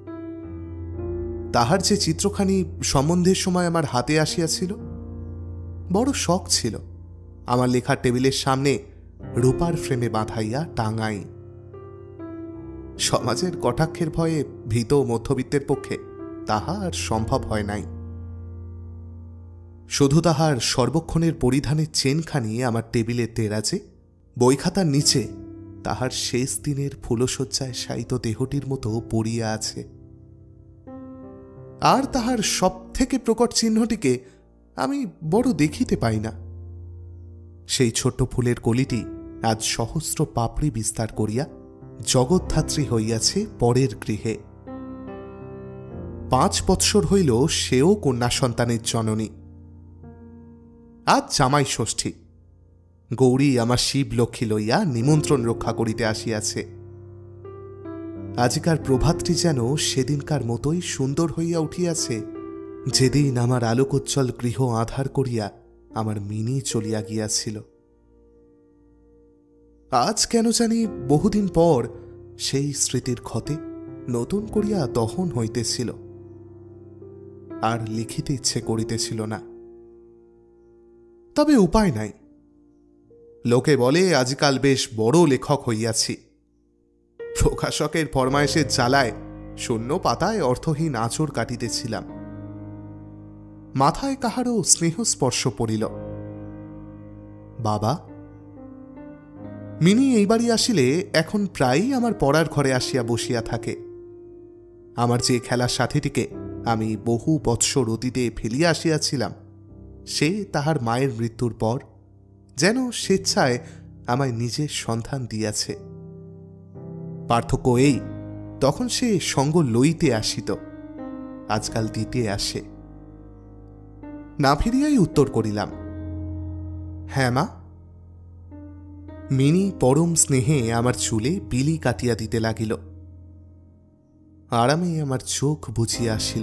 তাহার যে চিত্রখানি সম্বন্ধের সময় আমার হাতে আসিয়াছিল, বড় শখ ছিল আমার লেখার টেবিলের সামনে রূপার ফ্রেমে বাঁধাইয়া টাঙাই। সমাজের কটাক্ষের ভয়ে ভীত মধ্যবিত্তের পক্ষে তাহা আর সম্ভব হয় নাই। শুধু তাহার সর্বক্ষণের পরিধানের চেনখানি আমার টেবিলের দেরাজে, বইখাতার নিচে তাহার শেষ দিনের ফুলশয্যায় শায়িত দেহটির মতো পড়িয়া আছে। আর তাহার সব থেকে প্রকট চিহ্নটিকে আমি বড় দেখিতে পাই না। সেই ছোট্ট ফুলের কলিটি আজ সহস্র পাপড়ি বিস্তার করিয়া জগৎধাত্রী হইয়াছে পরের গৃহে। 5 বৎসর হইল সেও কন্যা সন্তানের জননী। আজ জামাই ষষ্ঠী। গৌরী আমার শিব লক্ষ্মী লইয়া নিমন্ত্রণ রক্ষা করিতে আসিয়াছে। আজিকার প্রভাতটি যেন সেদিনকার মতোই সুন্দর হইয়া উঠিয়াছে, যেদিন আমার আলোকোজ্জ্বল গৃহ আধার করিয়া আমার মিনি চলিয়া গিয়াছিল। আজ কেন জানি বহুদিন পর সেই স্মৃতির ক্ষতে নতুন করিয়া দহন হইতেছিল, আর লিখিতে ইচ্ছে করিতেছিল না। তবে উপায় নাই। লোকে বলে আজকাল বেশ বড় লেখক হইয়াছি। প্রকাশকের ফরমায়েশের জ্বালায় শূন্য পাতায় অর্থহীন আঁচড় কাটিতেছিলাম। মাথায় কাহারও স্নেহস্পর্শ পড়িল। বাবা, মিনি এই বাড়ি আসিলে এখন প্রায়ই আমার পড়ার ঘরে আসিয়া বসিয়া থাকে। আমার যে খেলার সাথীটিকে আমি বহু বৎসর অতীতে ফেলিয়া আসিয়াছিলাম, সে তাহার মায়ের মৃত্যুর পর যেন স্বেচ্ছায় আমায় নিজের সন্ধান দিয়াছে। পার্থক্য এই, তখন সে সঙ্গ লইতে আসিত, আজকাল দিতে আসে। না ফিরিয়াই উত্তর করিলাম, হ্যাঁ মা। মিনি পরম স্নেহে আমার চুলে বিলি কাটিয়া দিতে লাগিল। আরামে আমার চোখ বুঝিয়া আসিল।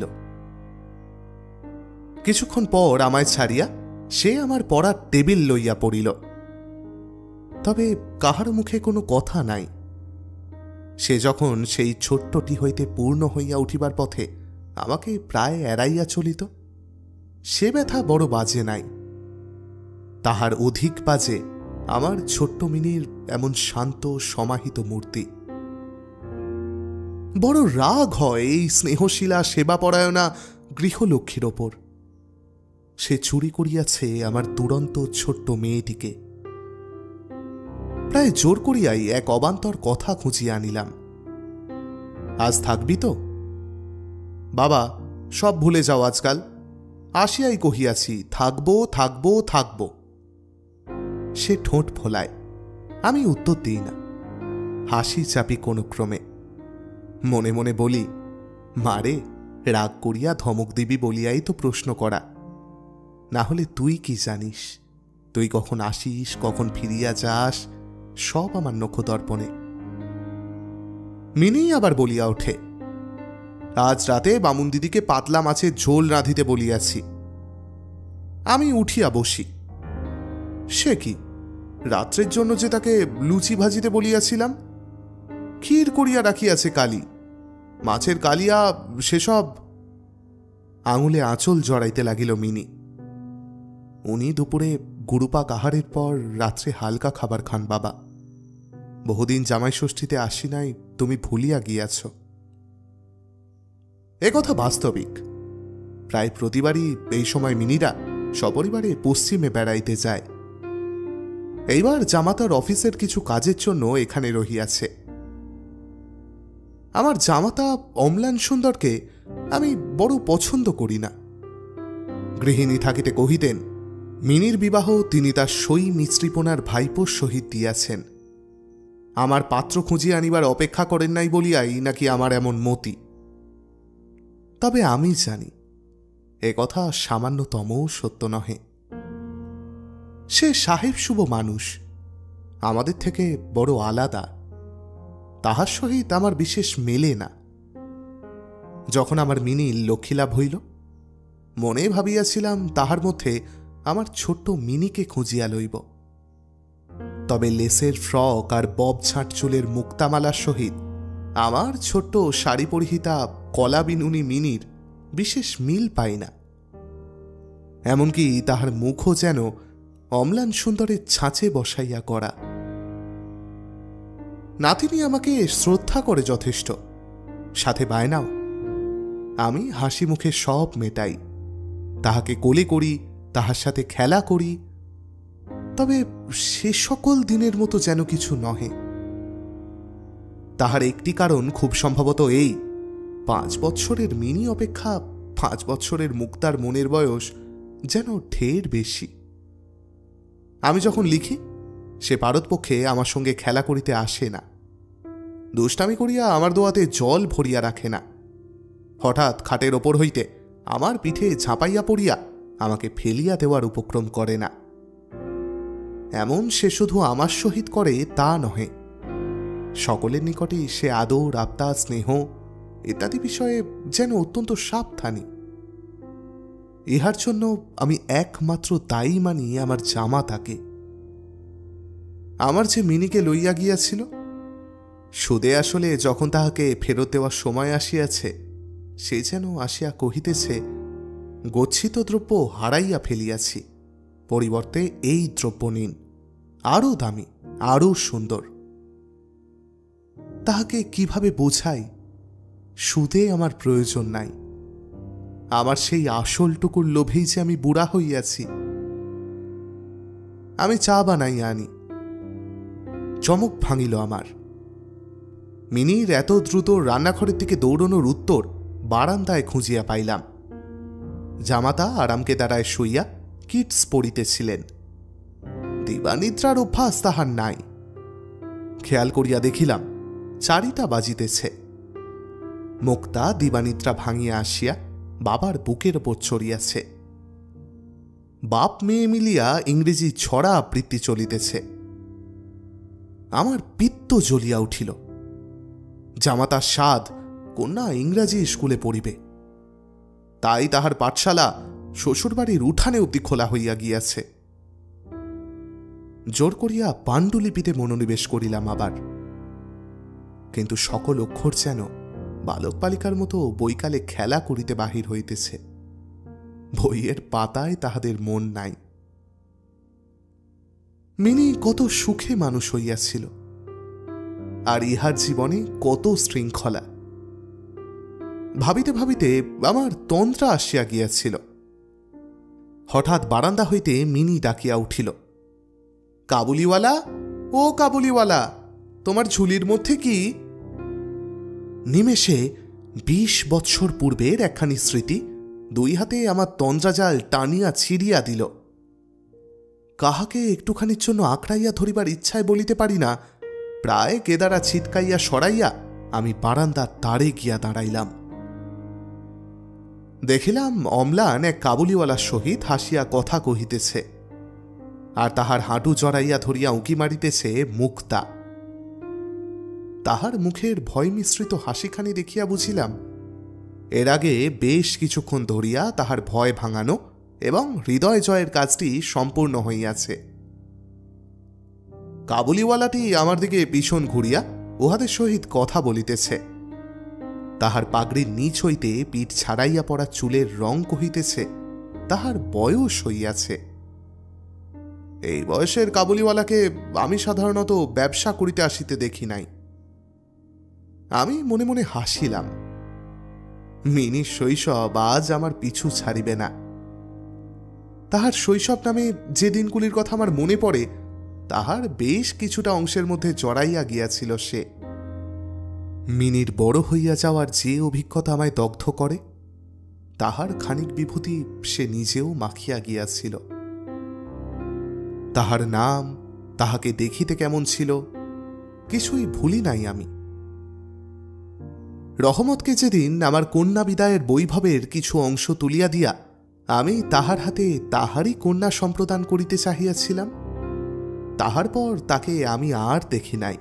কিছুক্ষণ পর আমায় ছাড়িয়া সে আমার পড়ার টেবিল লইয়া পড়িল, তবে কাহার মুখে কোনো কথা নাই। সে যখন সেই ছোট্টটি হইতে পূর্ণ হইয়া উঠিবার পথে আমাকে প্রায় এড়াইয়া চলিত, সে ব্যথা বড় বাজে নাই। তাহার অধিক বাজে আমার ছোট্ট মিনির এমন শান্ত সমাহিত মূর্তি। বড় রাগ হয় এই স্নেহশীলা সেবাপরায়ণা গৃহলক্ষ্মীর ওপর। সে চুরি করিয়াছে আমার দুরন্ত ছোট্ট মেয়েটিকে। প্রায় জোর করিয়াই এক অবান্তর কথা খুঁজিয়া আনিলাম। আজ থাকবি তো? বাবা, সব ভুলে যাও আজকাল। আসিয়াই কহিয়াছি, থাকবো থাকবো থাকবো। সে ঠোঁট ফোলায়, আমি উত্তর দিই না, হাসি চাপি কোনো ক্রমে। মনে মনে বলি, মারে, রাগ করিয়া ধমক দিবি বলিয়াই তো প্রশ্ন করা, না হলে তুই কি জানিস? তুই কখন আসিস, কখন ফিরিয়া যাস, সব আমার নখদর্পণে। মিনি আবার বলিয়া ওঠে, আজ রাতে বামুন দিদিকে পাতলা মাছের ঝোল রাঁধিতে বলিয়াছি। আমি উঠিয়া বসি। সে কি, রাত্রের জন্য যে তাকে লুচি ভাজিতে বলিয়াছিলাম, ক্ষীর করিয়া রাখিয়াছে কালি, মাছের কালিয়া, সেসব। আঙুলে আঁচল জড়াইতে লাগিল মিনি। উনি দুপুরে গুরুপাক আহারের পর রাত্রে হালকা খাবার খান বাবা। বহুদিন জামাই ষষ্ঠীতে আসি নাই, তুমি ভুলিয়া গিয়াছ। একথা বাস্তবিক। প্রায় প্রতিবারই এই সময় মিনিরা সপরিবারে পশ্চিমে বেড়াইতে যায়। এইবার জামাতার অফিসের কিছু কাজের জন্য এখানে রহিয়াছে। আমার জামাতা অম্লান সুন্দরকে আমি বড় পছন্দ করি না। গৃহিণী থাকিতে কহিতেন, মিনির বিবাহ তিনি তার সই মিস্ত্রিপোনার ভাইপোর সহিত দিয়াছেন। আমার পাত্র খুঁজিয়া আনিবার অপেক্ষা করেন নাই বলিয়াই নাকি আমার এমন মতি। তবে আমি জানি একথা সামান্যতমও সত্য নহে। সে সাহেব শুভ মানুষ, আমাদের থেকে বড় আলাদা। তাহার সহিত আমার বিশেষ মেলে না। যখন আমার মিনি লক্ষ্মীলাভ হইল, মনে ভাবিয়াছিলাম তাহার মধ্যে আমার ছোট্ট মিনিকে খুঁজিয়া লইব। তবে লেসের ফ্রক আর বব ছাঁট চুলের মুক্তামালার সহিত আমার ছোট্ট শাড়ি পরিহিতা কলা বিনুনি মিনির বিশেষ মিল পাই না। এমনকি তাহার মুখও যেন অম্লান সুন্দরের ছাঁচে বসাইয়া করা। নাতিনি আমাকে শ্রদ্ধা করে যথেষ্ট, সাথে বায়নাও। আমি হাসি মুখে সব মেটাই, তাহাকে কোলে করি, তাহার সাথে খেলা করি। তবে সে সকল দিনের মতো যেন কিছু নহে। তাহার একটি কারণ খুব সম্ভবত এই, 5 বৎসরের মিনি অপেক্ষা 5 বৎসরের মুক্তার মনের বয়স যেন ঢের বেশি। আমি যখন লিখি, সে পারতপক্ষে আমার সঙ্গে খেলা করিতে আসে না। দুষ্টামি করিয়া আমার দোয়াতে জল ভরিয়া রাখে না। হঠাৎ খাটের ওপর হইতে আমার পিঠে ঝাঁপাইয়া পড়িয়া আমাকে ফেলিয়া দেওয়ার উপক্রম করে না। এমন সে শুধু আমার সহিত করে তা নহে, সকলের নিকটেই সে আদর, আপ্তা, স্নেহ ইত্যাদি বিষয়ে যেন অত্যন্ত সাবধানী। ইহার জন্য আমি একমাত্র দায়ী মানি আমার জামাতাকে। আমার যে মিনিকে লইয়া গিয়াছিল, সুদে আসলে যখন তাহাকে ফেরত দেওয়ার সময় আসিয়াছে, সে যেন আসিয়া কহিতেছে, গচ্ছিত দ্রব্য হারাইয়া ফেলিয়াছি, পরিবর্তে এই দ্রব্য নিন, আরও দামি, আরও সুন্দর। তাহাকে কিভাবে বোঝাই, সুদে আমার প্রয়োজন নাই। আমার সেই আসলটুকুর লোভেই যে আমি বুড়া হইয়াছি। আমি চা বানাইয়া আনি। চমক ভাঙিল আমার। মিনির এত দ্রুত রান্নাঘরের দিকে দৌড়ানোর উত্তর বারান্দায় খুঁজিয়া পাইলাম। জামাতা আরামকে দাঁড়ায় শুইয়া কিটস পড়িতেছিলেন। দিবানিদ্রার অভ্যাস তাহার নাই। খেয়াল করিয়া দেখিলাম 4টা বাজিতেছে। মুক্তা দিবানিদ্রা ভাঙিয়া আসিয়া বাবার বুকের ওপর চড়িয়াছে। বাপ মেয়ে মিলিয়া ইংরেজি ছড়া আবৃত্তি চলিতেছে। আমার পিত্ত জ্বলিয়া উঠিল। জামাতার স্বাদ কন্যা ইংরাজি স্কুলে পড়িবে। তাই তাহার পাঠশালা শ্বশুরবাড়ির উঠানে অবধি খোলা হইয়া গিয়াছে। জোর করিয়া পাণ্ডুলিপিতে মনোনিবেশ করিলাম আবার, কিন্তু সকল অক্ষর যেন বালক বালিকার মতো বৈকালে খেলা করিতে বাহির হইতেছে। বইয়ের পাতায় তাহাদের মন নাই। মিনি কত সুখে মানুষ হইয়াছিল, আর ইহার জীবনে কত শৃঙ্খলা। ভাবিতে ভাবিতে আমার তন্দ্রা আসিয়া গিয়াছিল। হঠাৎ বারান্দা হইতে মিনি ডাকিয়া উঠিল, কাবুলিওয়ালা, ও কাবুলিওয়ালা, তোমার ঝুলির মধ্যে কি? নিমেষে ২০ বৎসর পূর্বের একখানি স্মৃতি দুই হাতে আমার তন্দ্রাজাল টানিয়া ছিড়িয়া দিল। কাহাকে একটুখানির জন্য আঁকড়াইয়া ধরিবার ইচ্ছায় বলিতে পারি না, প্রায় কেদারা ছিটকাইয়া সরাইয়া আমি বারান্দার তারে গিয়া দাঁড়াইলাম। দেখিলাম অম্লান এক কাবুলিওয়ালার সহিত হাসিয়া কথা কহিতেছে, আর তাহার হাঁটু জড়াইয়া ধরিয়া উঁকি মারিতেছে মুক্তা। তাহার মুখের ভয় মিশ্রিত হাসিখানি দেখিয়া বুঝিলাম এর আগে বেশ কিছুক্ষণ ধরিয়া তাহার ভয় ভাঙানো এবং হৃদয় জয়ের কাজটি সম্পূর্ণ হইয়াছে। কাবুলিওয়ালাটি আমার দিকে পিছন ঘুরিয়া উহাদের সহিত কথা বলিতেছে। তাহার পাগড়ির নিচ হইতে পিঠ ছাড়াইয়া পড়া চুলের রং কহিতেছে তাহার বয়স হইয়াছে। এই বয়সের কাবুলিওয়ালাকে আমি সাধারণত ব্যবসা করিতে আসিতে দেখি নাই। আমি মনে মনে হাসিলাম। মিনির শৈশব আজ আমার পিছু ছাড়িবে না। তাহার শৈশব নামে যে দিনগুলির কথা আমার মনে পড়ে, তাহার বেশ কিছুটা অংশের মধ্যে জড়াইয়া গিয়াছিল সে। মিনির বড় হইয়া যাওয়ার যে অভিজ্ঞতা আমায় দগ্ধ করে, তাহার খানিক বিভূতি সে নিজেও মাখিয়া গিয়াছিল। তাহার নাম, তাহাকে দেখিতে কেমন ছিল, কিছুই ভুলি নাই আমি। রহমতকে যেদিন আমার কন্যা বিদায়ের বৈভবের কিছু অংশ তুলিয়া দিয়া আমি তাহার হাতে তাহারই কন্যা সম্প্রদান করিতে চাহিয়াছিলাম, তাহার পর তাকে আমি আর দেখি নাই।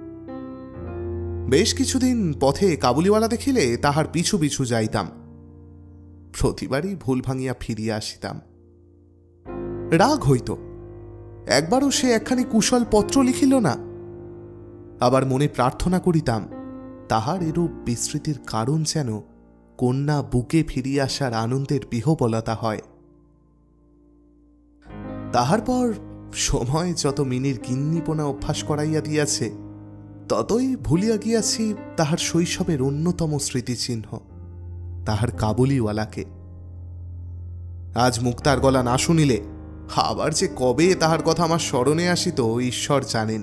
বেশ কিছুদিন পথে কাবুলিওয়ালা দেখিলে তাহার পিছু পিছু যাইতাম। প্রতিবারই ভুল ভাঙিয়া ফিরিয়া আসিতাম। রাগ হইত, একবারও সে একখানি কুশল পত্র লিখিল না। আবার মনে প্রার্থনা করিতাম তাহার এরূপ বিস্মৃতির কারণ যেন কন্যা বুকে ফিরিয়া আসার আনন্দের বিহবলতা হয়। তাহার পর সময় যত মিনির গিন্নিপনা অভ্যাস করাইয়া দিয়াছে, ততই ভুলিয়া গিয়াছি তাহার শৈশবের অন্যতম স্মৃতিচিহ্ন, তাহার কাবুলিওয়ালাকে। আজ মুক্তার গলা না শুনিলে আবার যে কবে তাহার কথা আমার স্মরণে আসিত ঈশ্বর জানেন।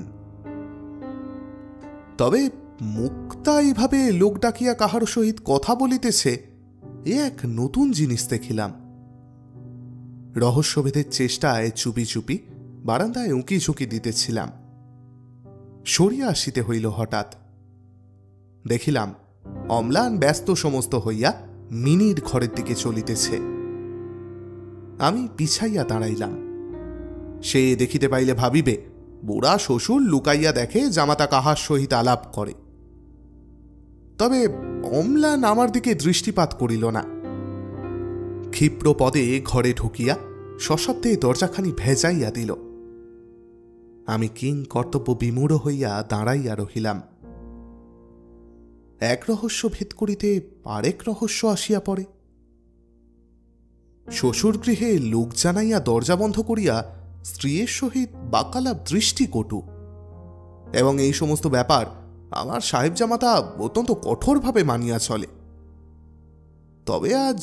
তবে মুক্তা এইভাবে লোক ডাকিয়া কাহার সহিত কথা বলিতেছে, এ এক নতুন জিনিস দেখিলাম। রহস্যভেদের চেষ্টায় চুপি চুপি বারান্দায় উঁকি ঝুঁকি দিতেছিলাম। সরিয়া আসিতে হইল হঠাৎ। দেখিলাম অম্লান ব্যস্ত সমস্ত হইয়া মিনির ঘরের দিকে চলিতেছে। আমি পিছাইয়া দাঁড়াইলাম। সে দেখিতে পাইলে ভাবিবে বুড়া শ্বশুর লুকাইয়া দেখে জামাতা কাহার সহিত আলাপ করে। তবে অম্লান আমার দিকে দৃষ্টিপাত করিল না। ক্ষিপ্র পদে ঘরে ঢুকিয়া সশব্দে দরজাখানি ভেজাইয়া দিল। আমি কিং কর্তব্য বিমূঢ় হইয়া দাঁড়াইয়া রহিলাম। এক রহস্য ভেদ করিতে আরেক রহস্য আসিয়া পড়ে। শ্বশুর গৃহে লোক জানাইয়া দরজা বন্ধ করিয়া স্ত্রীর সহিত বাকালাপ দৃষ্টিকটু, এবং এই সমস্ত ব্যাপার আমার সাহেব জামাতা অত্যন্ত কঠোরভাবে মানিয়া চলে। তবে আজ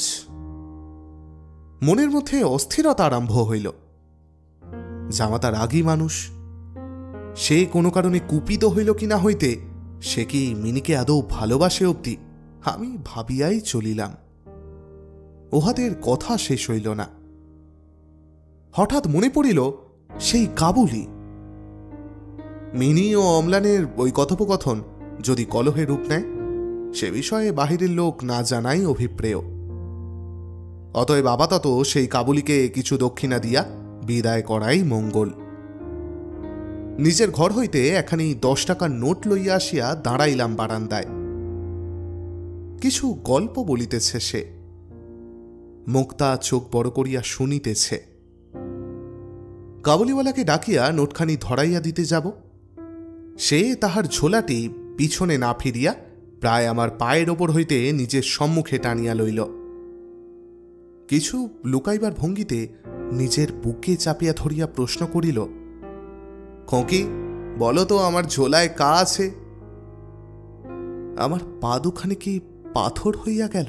মনের মধ্যে অস্থিরতা আরম্ভ হইল। জামাতা রাগী মানুষ, সে কোনো কারণে কুপিত হইল কিনা হইতে সে কি মিনিকে আদৌ ভালোবাসে অবধি আমি ভাবিয়াই চলিলাম। উহাদের কথা শেষ হইল না। হঠাৎ মনে পড়িল সেই কাবুলি। মিনি ও অম্লানের ওই কথোপকথন যদি কলহে রূপ নেয়, সে বিষয়ে বাহিরের লোক না জানাই অভিপ্রেয়। অতএব আপাতত সেই কাবুলিকে কিছু দক্ষিণা দিয়া বিদায় করাই মঙ্গল। নিজের ঘর হইতে একখানি 10 টাকার নোট লইয়া আসিয়া দাঁড়াইলাম বারান্দায়। কিছু গল্প বলিতেছে সে। মুক্তা চোখ বড় করিয়া শুনিতেছে। কাবুলিওয়ালাকে ডাকিয়া নোটখানি ধরাইয়া দিতে যাব, সে তাহার ঝোলাটি পিছনে না ফিরিয়া প্রায় আমার পায়ের ওপর হইতে নিজের সম্মুখে টানিয়া লইল। কিছু লুকাইবার ভঙ্গিতে নিজের বুকে চাপিয়া ধরিয়া প্রশ্ন করিল, খোঁকি, বলো তো আমার ঝোলায় কা আছে? আমার পা দুখানি কি পাথর হইয়া গেল?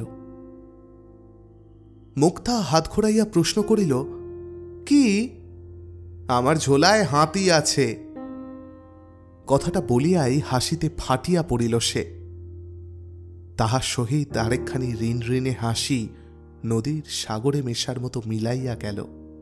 মুক্তা হাত ঘোরাইয়া প্রশ্ন করিল, কি? আমার ঝোলায় হাতি আছে। কথাটা বলিয়াই হাসিতে ফাটিয়া পড়িল সে। তাহার সহিত আরেকখানি ঋণ ঋণে হাসি নদীর সাগরে মেশার মতো মিলাইয়া গেল।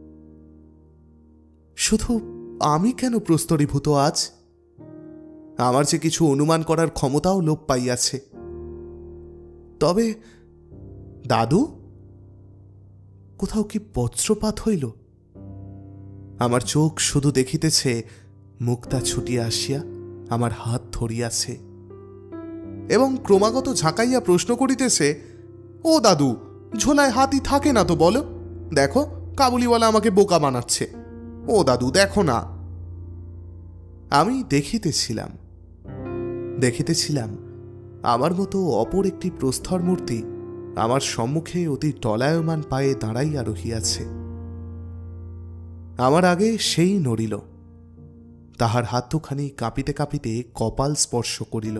শুধু আমি কেন প্রস্তরীভূত আজ? আমার যে কিছু অনুমান করার ক্ষমতাও লোপ পাইয়াছে। তবে দাদু, কোথাও কি বজ্রপাত হইল? আমার চোখ শুধু দেখিতেছে মুক্তা ছুটিয়া আসিয়া আমার হাত ধরিয়াছে এবং ক্রমাগত ঝাঁকাইয়া প্রশ্ন করিতেছে, ও দাদু, ঝোলায় হাতি থাকে না তো বলো? দেখো, কাবুলিওয়ালা আমাকে বোকা বানাচ্ছে। ও দাদু, দেখো না। আমি দেখিতেছিলাম আমার মতো অপর একটি প্রস্তর মূর্তি আমার সম্মুখে অতি টলায়মান পায়ে দাঁড়াইয়া রহিয়াছে। আমার আগে সেই নড়িল, তাহার হাত দুখানি কাঁপিতে কাঁপিতে কপাল স্পর্শ করিল।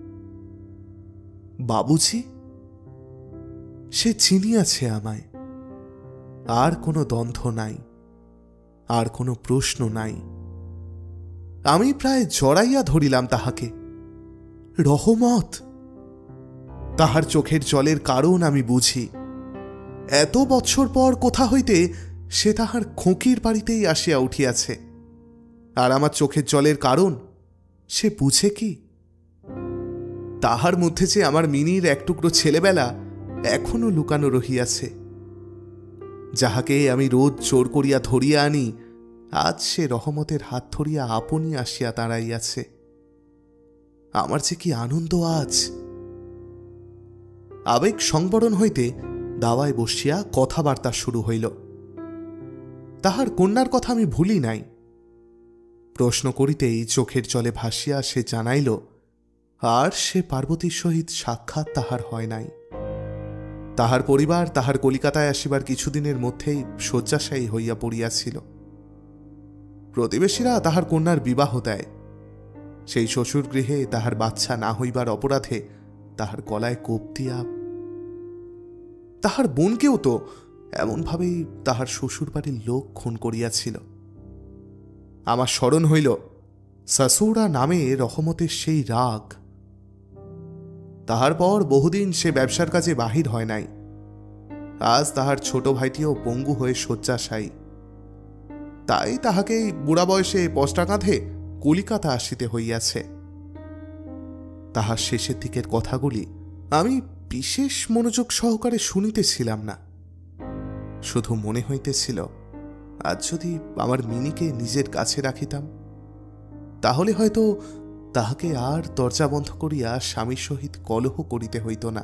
বাবুজি! সে চিনিয়াছে আমায়। আর কোনো দ্বন্দ্ব নাই, আর কোনো প্রশ্ন নাই। আমি প্রায় জড়াইয়া ধরিলাম তাহাকে। রহমত! তাহার চোখের জলের কারণ আমি বুঝি। এত বৎসর পর কোথা হইতে সে তাহার খোঁকির বাড়িতেই আসিয়া উঠিয়াছে, আর আমার চোখের জলের কারণ সে বুঝে কি? তাহার মধ্যে যে আমার মিনির এক টুকরো ছেলেবেলা এখনো লুকানো রহিয়াছে, যাহাকে আমি রোজ জোর করিয়া ধরিয়া আনি, আজ সে রহমতের হাত ধরিয়া আপনি আসিয়া দাঁড়াইয়াছে। আমার যে কি আনন্দ আজ! আবেগ সংবরণ হইতে দাওয়ায় বসিয়া কথাবার্তা শুরু হইল। তাহার কন্যার কথা আমি ভুলি নাই। প্রশ্ন করিতেই চোখের জলে ভাসিয়া সে জানাইল, আর সে পার্বতীর সহিত সাক্ষাৎ তাহার হয় নাই। তাহার পরিবার তাহার কলিকাতায় আসিবার কিছুদিনের মধ্যেই শয্যাশায়ী হইয়া পড়িয়াছিল। প্রতিবেশীরা তাহার কন্যার বিবাহ দেয়। সেই শ্বশুর গৃহে তাহার বাচ্চা না হইবার অপরাধে তাহার গলায় কোপ দিয়া তাহার বোনকেও তো এমনভাবেই তাহার শ্বশুর বাড়ির লোক খুন করিয়াছিল। আমার স্মরণ হইল শাশুড়া নামে রহমতের সেই রাগ। তাহার পর বহুদিন সে ব্যবসার কাজে বাহির হয় নাই। আজ তাহার ছোট ভাইটিও পঙ্গু হয়ে শয্যাশায়ী। তাই তাহাকে বুড়া বয়সে পষ্টা কাঁধে কলিকাতা আসিতে হইয়াছে। তাহার শেষের দিকের কথাগুলি আমি বিশেষ মনোযোগ সহকারে শুনিতেছিলাম না। শুধু মনে হইতেছিল, আজ যদি আমার মিনিকে নিজের কাছে রাখিতাম, তাহলে হয়তো তাহাকে আর দরজা বন্ধ করিয়া স্বামীর সহিত কলহ করিতে হইত না।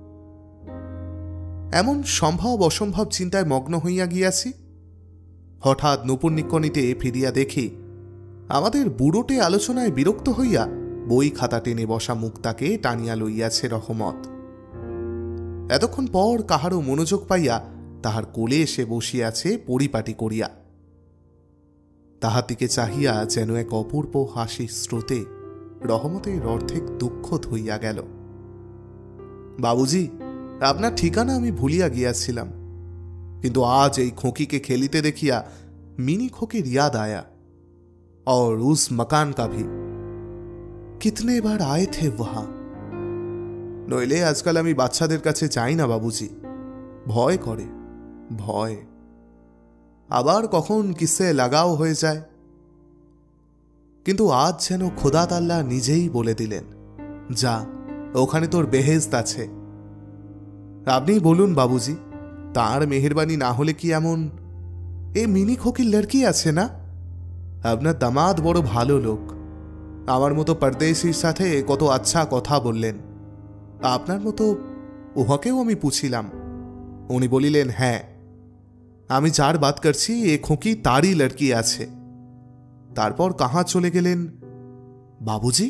এমন সম্ভব অসম্ভব চিন্তায় মগ্ন হইয়া গিয়াছি। হঠাৎ নূপুর নিক্কণিতে ফিরিয়া দেখি আমাদের বুড়োটে আলোচনায় বিরক্ত হইয়া বই খাতা টেনে বসা মুক্তাকে টানিয়া লইয়াছে রহমত। এতক্ষণ পর কাহারও মনোযোগ পাইয়া তাহার কোলে এসে বসিয়াছে পরিপাটি করিয়া। তাহার দিকে চাহিয়া যেন এক অপূর্ব হাসির স্রোতে রহমতের অর্ধেক দুঃখ ধইয়া গেল। বাবুজি, আপনার ঠিকানা আমি ভুলিয়া গিয়াছিলাম, কিন্তু আজ এই খোঁকিকে খেলিতে দেখিয়া मिनी खोकी याद आया और उस मकान का भी। कितने बार आए थे वहां। নইলে আজকাল আমি বাচ্চাদের কাছে যাই না বাবুজি, ভয় করে, ভয়। আবার কখন কিসে লাগাও হয়ে যায়। কিন্তু আজ যেন খোদা তাআলা নিজেই বলে দিলেন, যা, ওখানে তোর বেহেশত আছে। আপনি বলুন বাবুজি, তার মেহেরবানি না হলে কি এমন এ মিনি খোকির লড়কি আছে না? আপনার দামাদ বড় ভালো লোক, আমার মতো পরদেশির সাথে কত আচ্ছা কথা বললেন। আপনার মতো উহাকেও আমি পুছিলাম। উনি বলিলেন, হ্যাঁ, আমি যার বাত করছি এ খোঁকি তারই লড়কি আছে। তারপর কাহা চলে গেলেন বাবুজি।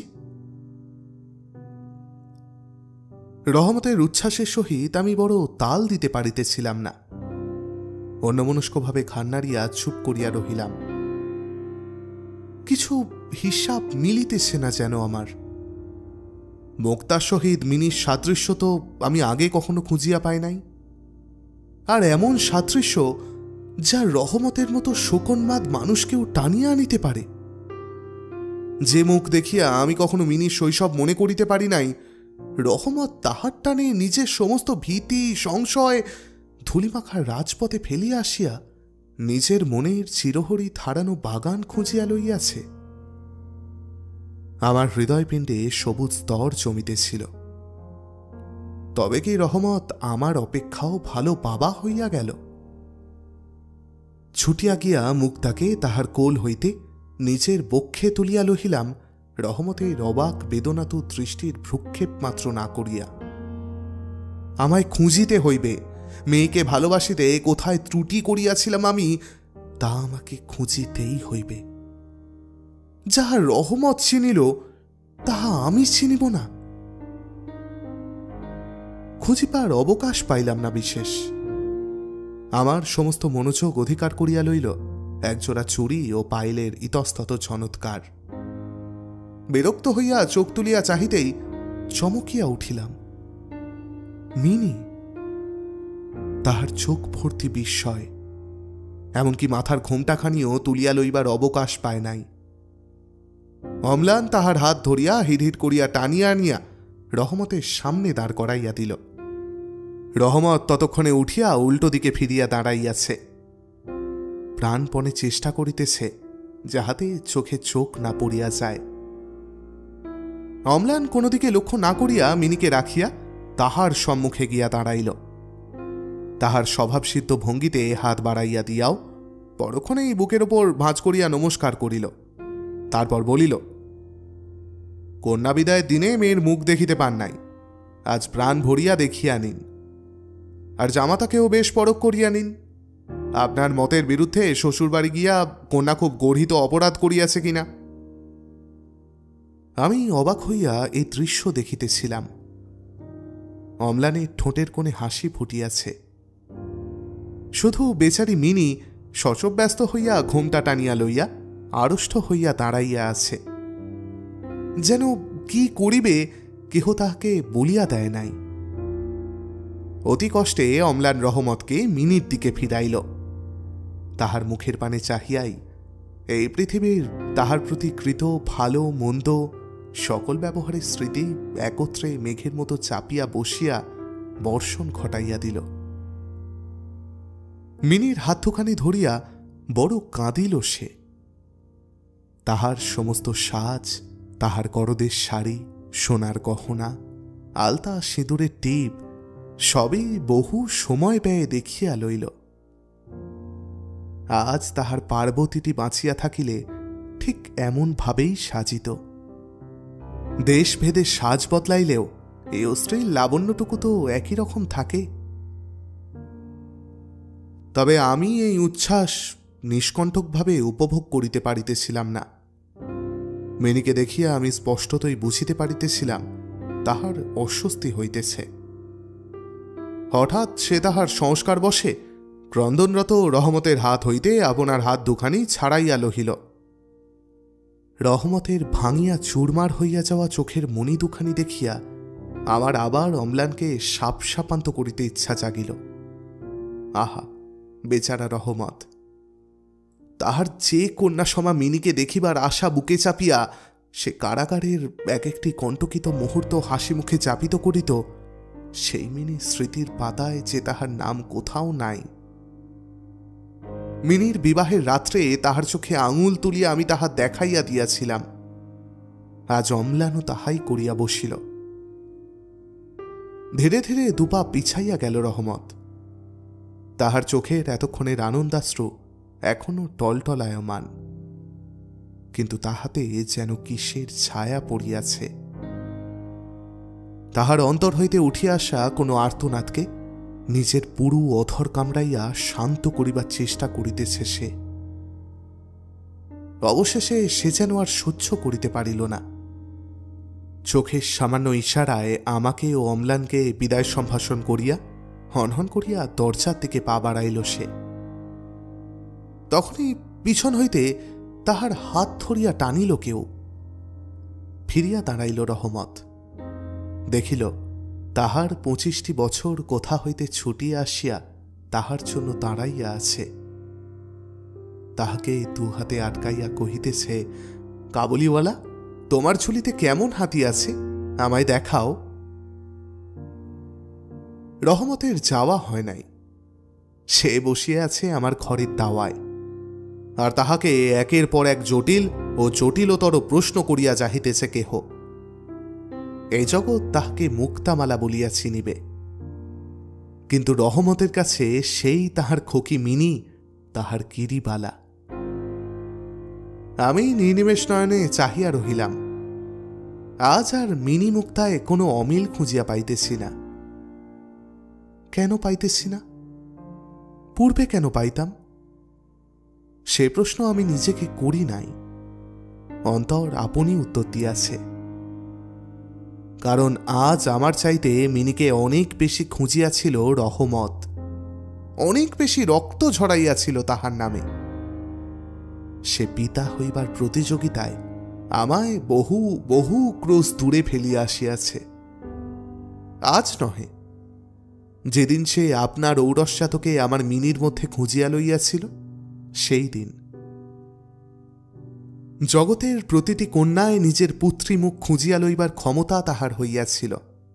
রহমতের উচ্ছ্বাসের সহিত আমি বড় তাল দিতে পারিতেছিলাম না। অন্যমনস্কভাবে ঘাড় নাড়িয়া চুপ করিয়া রহিলাম। কিছু হিসাব মিলিতেছে না যেন আমার। মুক্তার সহিত মিনির সাদৃশ্য তো আমি আগে কখনো খুঁজিয়া পাই নাই। আর এমন সাদৃশ্য যা রহমতের মতো শোকন্মাদ মানুষকেও টানিয়া আনিতে পারে। যে মুখ দেখিয়া আমি কখনো মিনির শৈশব মনে করিতে পারি নাই, রহমত তাহার টানে নিজের সমস্ত ভীতি সংশয় ধুলিমাখার রাজপথে ফেলিয়া আসিয়া নিজের মনের চিরহরি হারানো বাগান খুঁজিয়া লইয়াছে। আমার হৃদয়পিণ্ডে সবুজ স্তর জমিতেছিল। তবে কি রহমত আমার অপেক্ষাও ভালো বাবা হইয়া গেল? ছুটিয়া গিয়া মুক্তাকে তাহার কোল হইতে নিজের বক্ষে তুলিয়া লহিলাম, রহমতের অবাক বেদনাতু দৃষ্টির ভ্রুক্ষেপ মাত্র না করিয়া। আমায় খুঁজিতে হইবে, মেয়েকে ভালোবাসিতে কোথায় ত্রুটি করিয়াছিলাম আমি, তা আমাকে খুঁজিতেই হইবে। যাহা রহমত চিনিল তাহা আমি চিনিব না? খুঁজিবার অবকাশ পাইলাম না বিশেষ। আমার সমস্ত মনোযোগ অধিকার করিয়া লইল একজোড়া চুড়ি ও পাইলের ইতস্তত চমৎকার। বিরক্ত হইয়া চোখ তুলিয়া চাহিতেই চমকিয়া উঠিলাম। মিনি! তাহার চোখ ভর্তি বিস্ময়, এমনকি মাথার ঘোমটাখানিও তুলিয়া লইবার অবকাশ পায় নাই। অম্লান তাহার হাত ধরিয়া হিড়হিড় করিয়া টানিয়া আনিয়া রহমতের সামনে দাঁড় করাইয়া দিল। রহমত ততক্ষণে উঠিয়া উল্টো দিকে ফিরিয়া দাঁড়াইয়াছে, প্রাণপণে চেষ্টা করিতেছে যাহাতে চোখে চোখ না পড়িয়া যায়। অম্লান কোনো দিকে লক্ষ্য না করিয়া মিনিকে রাখিয়া তাহার সম্মুখে গিয়া দাঁড়াইল। তাহার স্বভাবসিদ্ধ ভঙ্গিতে হাত বাড়াইয়া দিয়াও পরক্ষণেই বুকের ওপর ভাঁজ করিয়া নমস্কার করিল। তারপর বলিল, কন্যা বিদায়ের দিনে মেয়ের মুখ দেখিতে পান নাই, আজ প্রাণ ভরিয়া দেখিয়া নিন, আর জামাতাকেও বেশ পরখ করিয়া নিন। আপনার মতের বিরুদ্ধে শ্বশুরবাড়ি গিয়া কন্যা খুব গর্হিত অপরাধ করিয়াছে কিনা। আমি অবাক হইয়া এই দৃশ্য দেখিতেছিলাম। অম্লানের ঠোঁটের কোণে হাসি ফুটিয়াছে। শুধু বেচারি মিনি সচব ব্যস্ত হইয়া ঘোমটা টানিয়া লইয়া আড়ষ্ট হইয়া দাঁড়াইয়া আছে, যেন কি করিবে কেহ তাহাকে বলিয়া দেয় নাই। অতি কষ্টে অম্লান রহমতকে মিনির দিকে ফিরাইল। তাহার মুখের পানে চাহিয়াই এই পৃথিবীর তাহার প্রতি কৃত ভালো মন্দ সকল ব্যবহারের স্মৃতি একত্রে মেঘের মতো চাপিয়া বসিয়া বর্ষণ ঘটাইয়া দিল। মিনির হাত দুখানি ধরিয়া বড় কাঁদিল সে। তাহার সমস্ত সাজ, তাহার করদের শাড়ি, সোনার গহনা, আলতা সিঁদুরের টিপ সবই বহু সময় ব্যয়ে দেখিয়া লইল। আজ তাহার পার্বতীটি বাঁচিয়া থাকিলে ঠিক এমন ভাবেই সাজিত। দেশভেদে সাজ বদলাইলেও এই অস্ত্রীর লাবণ্যটুকু তো একই রকম থাকে। তবে আমি এই উচ্ছ্বাস নিষ্কণ্টকভাবে উপভোগ করিতে পারিতেছিলাম না। মিনিকে দেখিয়া আমি স্পষ্টতই বুঝিতে পারিতেছিলাম তাহার অস্বস্তি হইতেছে। হঠাৎ সে তাহার সংস্কার বশে ক্রন্দনরত রহমতের হাত হইতে আপনার হাত দুখানি ছাড়াইয়া লহিল। রহমতের ভাঙিয়া চুরমার হইয়া যাওয়া চোখের মণি দুখানি দেখিয়া আমার আবার অম্লানকে সাপসাপান্ত করিতে ইচ্ছা জাগিল। আহা, বেচারা রহমত! তাহার যে কন্যা সমা মিনিকে দেখিবার আশা বুকে চাপিয়া সে কারাগারের এক একটি কণ্টকিত মুহূর্ত হাসি মুখে চাপিত করিত, সেই মিনি স্মৃতির পাতায় যে তাহার নাম কোথাও নাই। মিনির বিবাহের রাত্রে তাহার চোখে আঙুল তুলিয়া আমি তাহা দেখাইয়া দিয়াছিলাম। আজ অম্লানও তাহাই করিয়া বসিল। ধীরে ধীরে দুপা পিছাইয়া গেল রহমত। তাহার চোখের এতক্ষণের আনন্দাশ্রু এখনো টলটলায়মান, কিন্তু তাহাতে যেন কিসের ছায়া পড়িয়াছে। তাহার অন্তর হইতে উঠিয়া আসা কোনো আর্তনাদকে নিজের পুরু অধর কামড়াইয়া শান্ত করিবার চেষ্টা করিতেছে সে। অবশেষে সে যেন আর সহ্য করিতে পারিল না। চোখের সামান্য ইশারায় আমাকে ও অম্লানকে বিদায় সম্ভাষণ করিয়া হনহন করিয়া দরজার দিকে পা বাড়াইল সে। তখনই পিছন হইতে তাহার হাত ধরিয়া টানিল কেউ। ফিরিয়া দাঁড়াইল রহমত। দেখিল তাহার 25টি বছর কোথা হইতে ছুটিয়া আসিয়া তাহার জন্য দাঁড়াইয়া আছে। তাহাকে দু হাতে আটকাইয়া কহিতেছে, কাবুলিওয়ালা, তোমার ঝুলিতে কেমন হাতি আছে, আমায় দেখাও। রহমতের যাওয়া হয় নাই। সে বসিয়া আছে আমার ঘরের দাওয়ায়, আর তাহাকে একের পর এক জটিল ও জটিলতর প্রশ্ন করিয়া যাহিতেছে কেহ। এই জগৎ তাহাকে মুক্তামালা বলিয়া চিনিবে, কিন্তু রহমতের কাছে সেই তাহার খোকি মিনি, তাহার গিরিবালা। আমি নির্নিমেষ নয়নে চাহিয়া রহিলাম। আজ আর মিনি মুক্তায় কোনো অমিল খুঁজিয়া পাইতেছি না। কেন পাইতেছি না? পূর্বে কেন পাইতাম? সে প্রশ্ন আমি নিজেকে করি নাই। অন্তর আপনি উত্তর দিয়াছে। কারণ আজ আমার চাইতে মিনিকে অনেক বেশি খুঁজিয়াছিল রহমত, অনেক বেশি রক্ত ঝরাইয়াছিল তাহার নামে। সে পিতা হইবার প্রতিযোগিতায় আমায় বহু বহু ক্রোশ দূরে ফেলিয়া আসিয়াছে। আজ নহে, যেদিন সে আপনার ঔরস্যাতকে আমার মিনির মধ্যে খুঁজিয়া লইয়াছিল, সেই দিন। জগতের প্রতিটি কন্যায় নিজের পুত্রী মুখ খুঁজিয়া লইবার ক্ষমতা তাহার হইয়াছিল।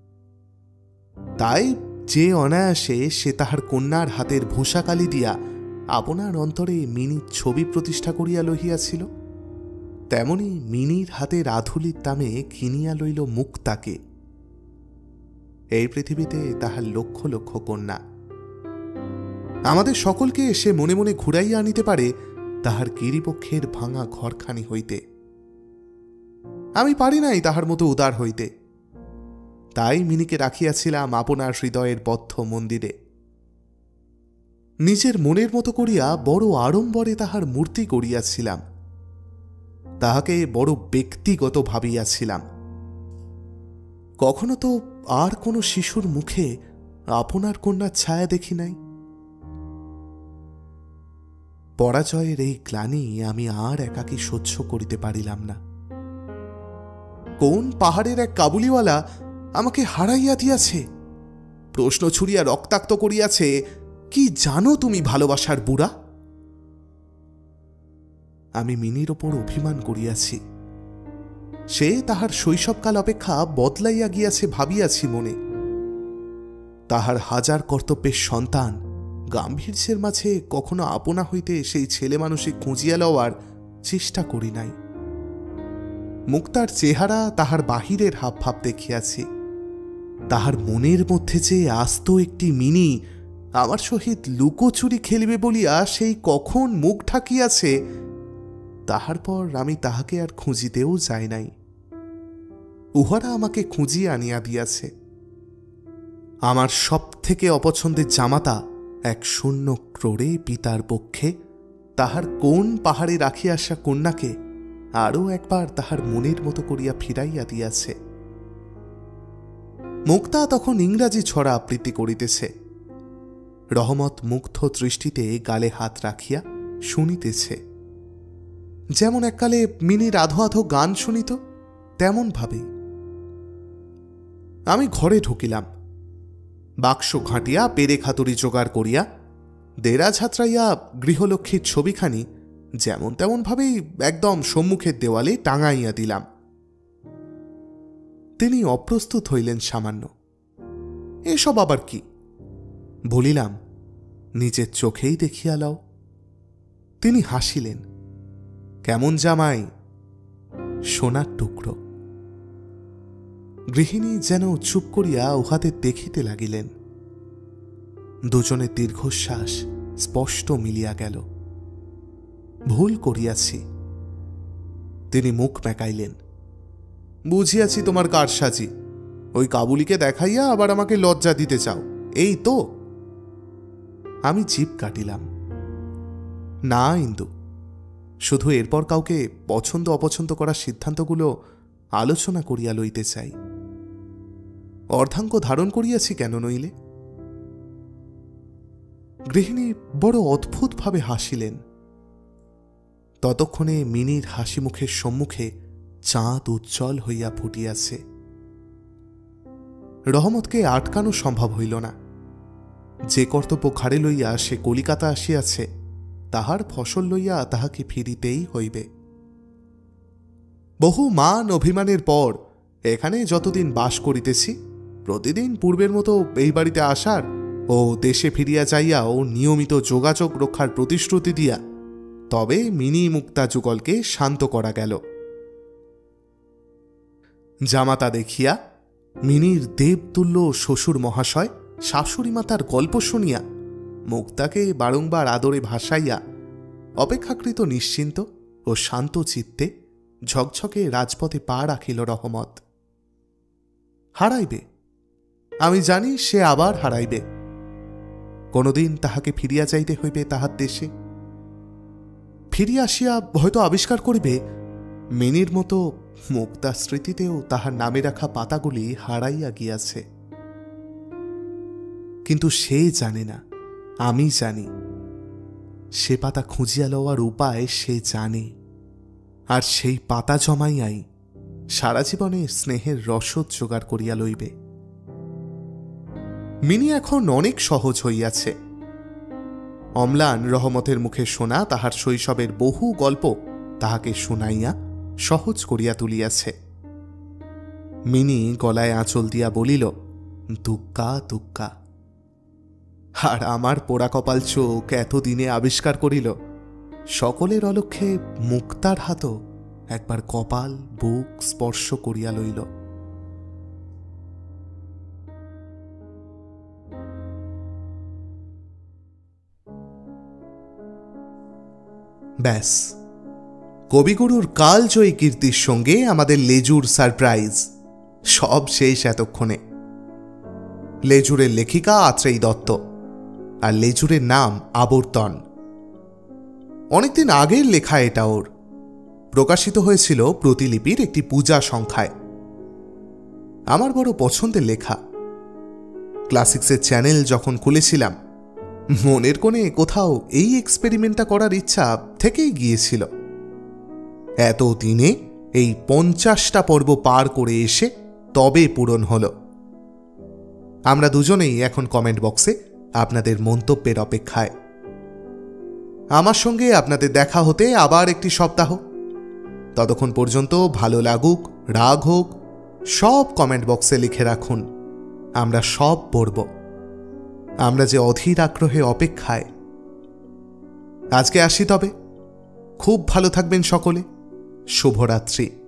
তাই যে অনায়াসে সে তাহার কন্যার হাতের ভূষাকালি দিয়া আপনার অন্তরে মিনির ছবি প্রতিষ্ঠা করিয়া লইয়াছিল, তেমনি মিনির হাতের আধুলির দামে কিনিয়া লইল মুক্তাকে। এই পৃথিবীতে তাহার লক্ষ লক্ষ কন্যা। আমাদের সকলকে সে মনে মনে ঘুরাইয়া আনিতে পারে তাহার গিরিপক্ষের ভাঙা ঘরখানি হইতে। আমি পারি নাই তাহার মতো উদার হইতে। তাই মিনিকে রাখিয়াছিলাম আপনার হৃদয়ের বদ্ধ মন্দিরে। নিজের মনের মতো করিয়া বড় আড়ম্বরে তাহার মূর্তি করিয়াছিলাম। তাহাকে বড় ব্যক্তিগত ভাবিয়াছিলাম। কখনো তো আর কোনো শিশুর মুখে আপনার কন্যার ছায়া দেখি নাই। পরাজয়ের এই গ্লানি আমি আর একাকী সহ্য করিতে পারিলাম না। কোন পাহাড়ের এক কাবুলিওয়ালা আমাকে হারাইয়া দিয়াছে, প্রশ্ন ছুড়িয়া রক্তাক্ত করিয়াছে, কি জানো তুমি ভালোবাসার বুড়া? আমি মিনির ওপর অভিমান করিয়াছি। সে তাহার শৈশবকাল অপেক্ষা বদলাইয়া গিয়াছে ভাবিয়াছি মনে। তাহার হাজার কর্তব্যের সন্তান গাম্ভীর্যের মাঝে কখনো আপনা হইতে সেই ছেলে মানুষে খুঁজিয়া লওয়ার চেষ্টা করি নাই। মুক্তার চেহারা তাহার বাহিরের হাবভাব দেখিয়াছি। তাহার মনের মধ্যে যে আস্ত একটি মিনি আমার সহিত লুকোচুরি খেলিবে বলিয়া সেই কখন মুখ ঢাকিয়াছে, তাহার পর আমি তাহাকে আর খুঁজিতেও যাই নাই। উহারা আমাকে খুঁজিয়া আনিয়া দিয়াছে। আমার সব থেকে অপছন্দের জামাতা এক শূন্য ক্রোড়ে পিতার পক্ষে তাহার কোন পাহাড়ে রাখিয়া আসা কন্যাকে আরও একবার তাহার মনের মতো করিয়া ফিরাইয়া দিয়াছে। মুক্তা তখন ইংরাজি ছড়া আবৃত্তি করিতেছে। রহমত মুগ্ধ দৃষ্টিতে গালে হাত রাখিয়া শুনিতেছে। যেমন এককালে মিনির আধো আধো গান শুনিত, তেমন ভাবেই। আমি ঘরে ঢুকিলাম। বাক্স ঘাঁটিয়া পেরে খাতুরি জোগাড় করিয়া দেরাজ হাতড়াইয়া গৃহলক্ষ্মীর ছবিখানি যেমন তেমন ভাবেই একদম সম্মুখের দেওয়ালে টাঙাইয়া দিলাম। তিনি অপ্রস্তুত হইলেন সামান্য। এসব আবার কি? বলিলাম, নিজের চোখেই দেখিয়া লও। তিনি হাসিলেন। কেমন জামাই? সোনার টুকরো। গৃহিণী যেন চুপ করিয়া উহাতে দেখিতে লাগিলেন। দুজনের দীর্ঘশ্বাস স্পষ্ট মিলিয়া গেল। ভুল করিয়াছি। তিনি মুখ মেকাইলেন। বুঝিয়াছি তোমার কারসাজি, ওই কাবুলিকে দেখাইয়া আবার আমাকে লজ্জা দিতে চাও, এই তো? আমি জিভ কাটিলাম। না ইন্দু, শুধু এরপর কাউকে পছন্দ অপছন্দ করার সিদ্ধান্তগুলো আলোচনা করিয়া লইতে চাই। অর্ধাঙ্গ ধারণ করিয়াছি কেন নইলে? গৃহিণী বড় অদ্ভুতভাবে হাসিলেন। ততক্ষণে মিনির হাসি মুখের সম্মুখে চাঁদ উজ্জ্বল হইয়া ফুটিয়াছে। রহমতকে আটকানো সম্ভব হইল না। যে কর্তব্য ঘাড়ে লইয়া সে কলিকাতা আসিয়াছে, তাহার ফসল লইয়া তাহাকে ফিরিতেই হইবে। বহু মান অভিমানের পর এখানে যতদিন বাস করিতেছি, প্রতিদিন পূর্বের মতো এই বাড়িতে আসার ও দেশে ফিরিয়া যাইয়া ও নিয়মিত যোগাযোগ রক্ষার প্রতিশ্রুতি দিয়া তবে মিনি মুক্তা যুগলকে শান্ত করা গেল। জামাতা দেখিয়া মিনির দেবতুল্য শ্বশুর মহাশয় শাশুড়ি মাতার গল্প শুনিয়া মুক্তাকে বারংবার আদরে ভাসাইয়া অপেক্ষাকৃত নিশ্চিন্ত ও শান্ত চিত্তে ঝকঝকে রাজপথে পা রাখিল রহমত। হারাইবে, আমি জানি সে আবার হারাইবে। কোনদিন তাহাকে ফিরিয়া যাইতে হইবে তাহার দেশে। ফিরিয়া আসিয়া হয়তো আবিষ্কার করিবে মিনির মতো মুক্তা স্মৃতিতেও তাহার নামে রাখা পাতাগুলি হারাইয়া গিয়াছে। কিন্তু সে জানে না, আমি জানি। সে পাতা খুঁজিয়া লওয়ার উপায় সে জানে, আর সেই পাতা জমাইয়াই সারা জীবনে স্নেহের রসদ জোগাড় করিয়া লইবে। মিনি এখন অনেক সহজ হইয়াছে। অম্লান রহমতের মুখে শোনা তাহার শৈশবের বহু গল্প তাহাকে শুনাইয়া সহজ করিয়া তুলিয়াছে। মিনি গলায় আঁচল দিয়া বলিল, দুক্কা দুক্কা। আর আমার পোড়া কপাল চোখ এতদিনে আবিষ্কার করিল সকলের অলক্ষ্যে মুক্তার হাতও একবার কপাল বুক স্পর্শ করিয়া লইল। ব্যাস, কবিগুরুর কালজয়ী কীর্তির সঙ্গে আমাদের লেজুর সারপ্রাইজ সব শেষ এতক্ষণে। লেজুরের লেখিকা আত্রেয়ী দত্ত, আর লেজুরের নাম আবর্তন। অনেকদিন আগের লেখা এটা ওর। প্রকাশিত হয়েছিল প্রতিলিপির একটি পূজা সংখ্যায়। আমার বড় পছন্দের লেখা। ক্লাসিক্সের চ্যানেল যখন খুলেছিলাম, মনের কোণে কোথাও এই এক্সপেরিমেন্টটা করার ইচ্ছা থেকেই গিয়েছিল। এত দিনে এই 50টা পর্ব পার করে এসে তবে পূরণ হল। আমরা দুজনেই এখন কমেন্ট বক্সে আপনাদের মন্তব্যের অপেক্ষায়। আমার সঙ্গে আপনাদের দেখা হতে আবার একটি সপ্তাহ। ততক্ষণ পর্যন্ত ভালো লাগুক রাগ হোক, সব কমেন্ট বক্সে লিখে রাখুন। আমরা সব পড়ব। আমরা যে অধীর আগ্রহে অপেক্ষায়। আজকে আসি তবে। খুব ভালো থাকবেন সকলে। শুভরাত্রি।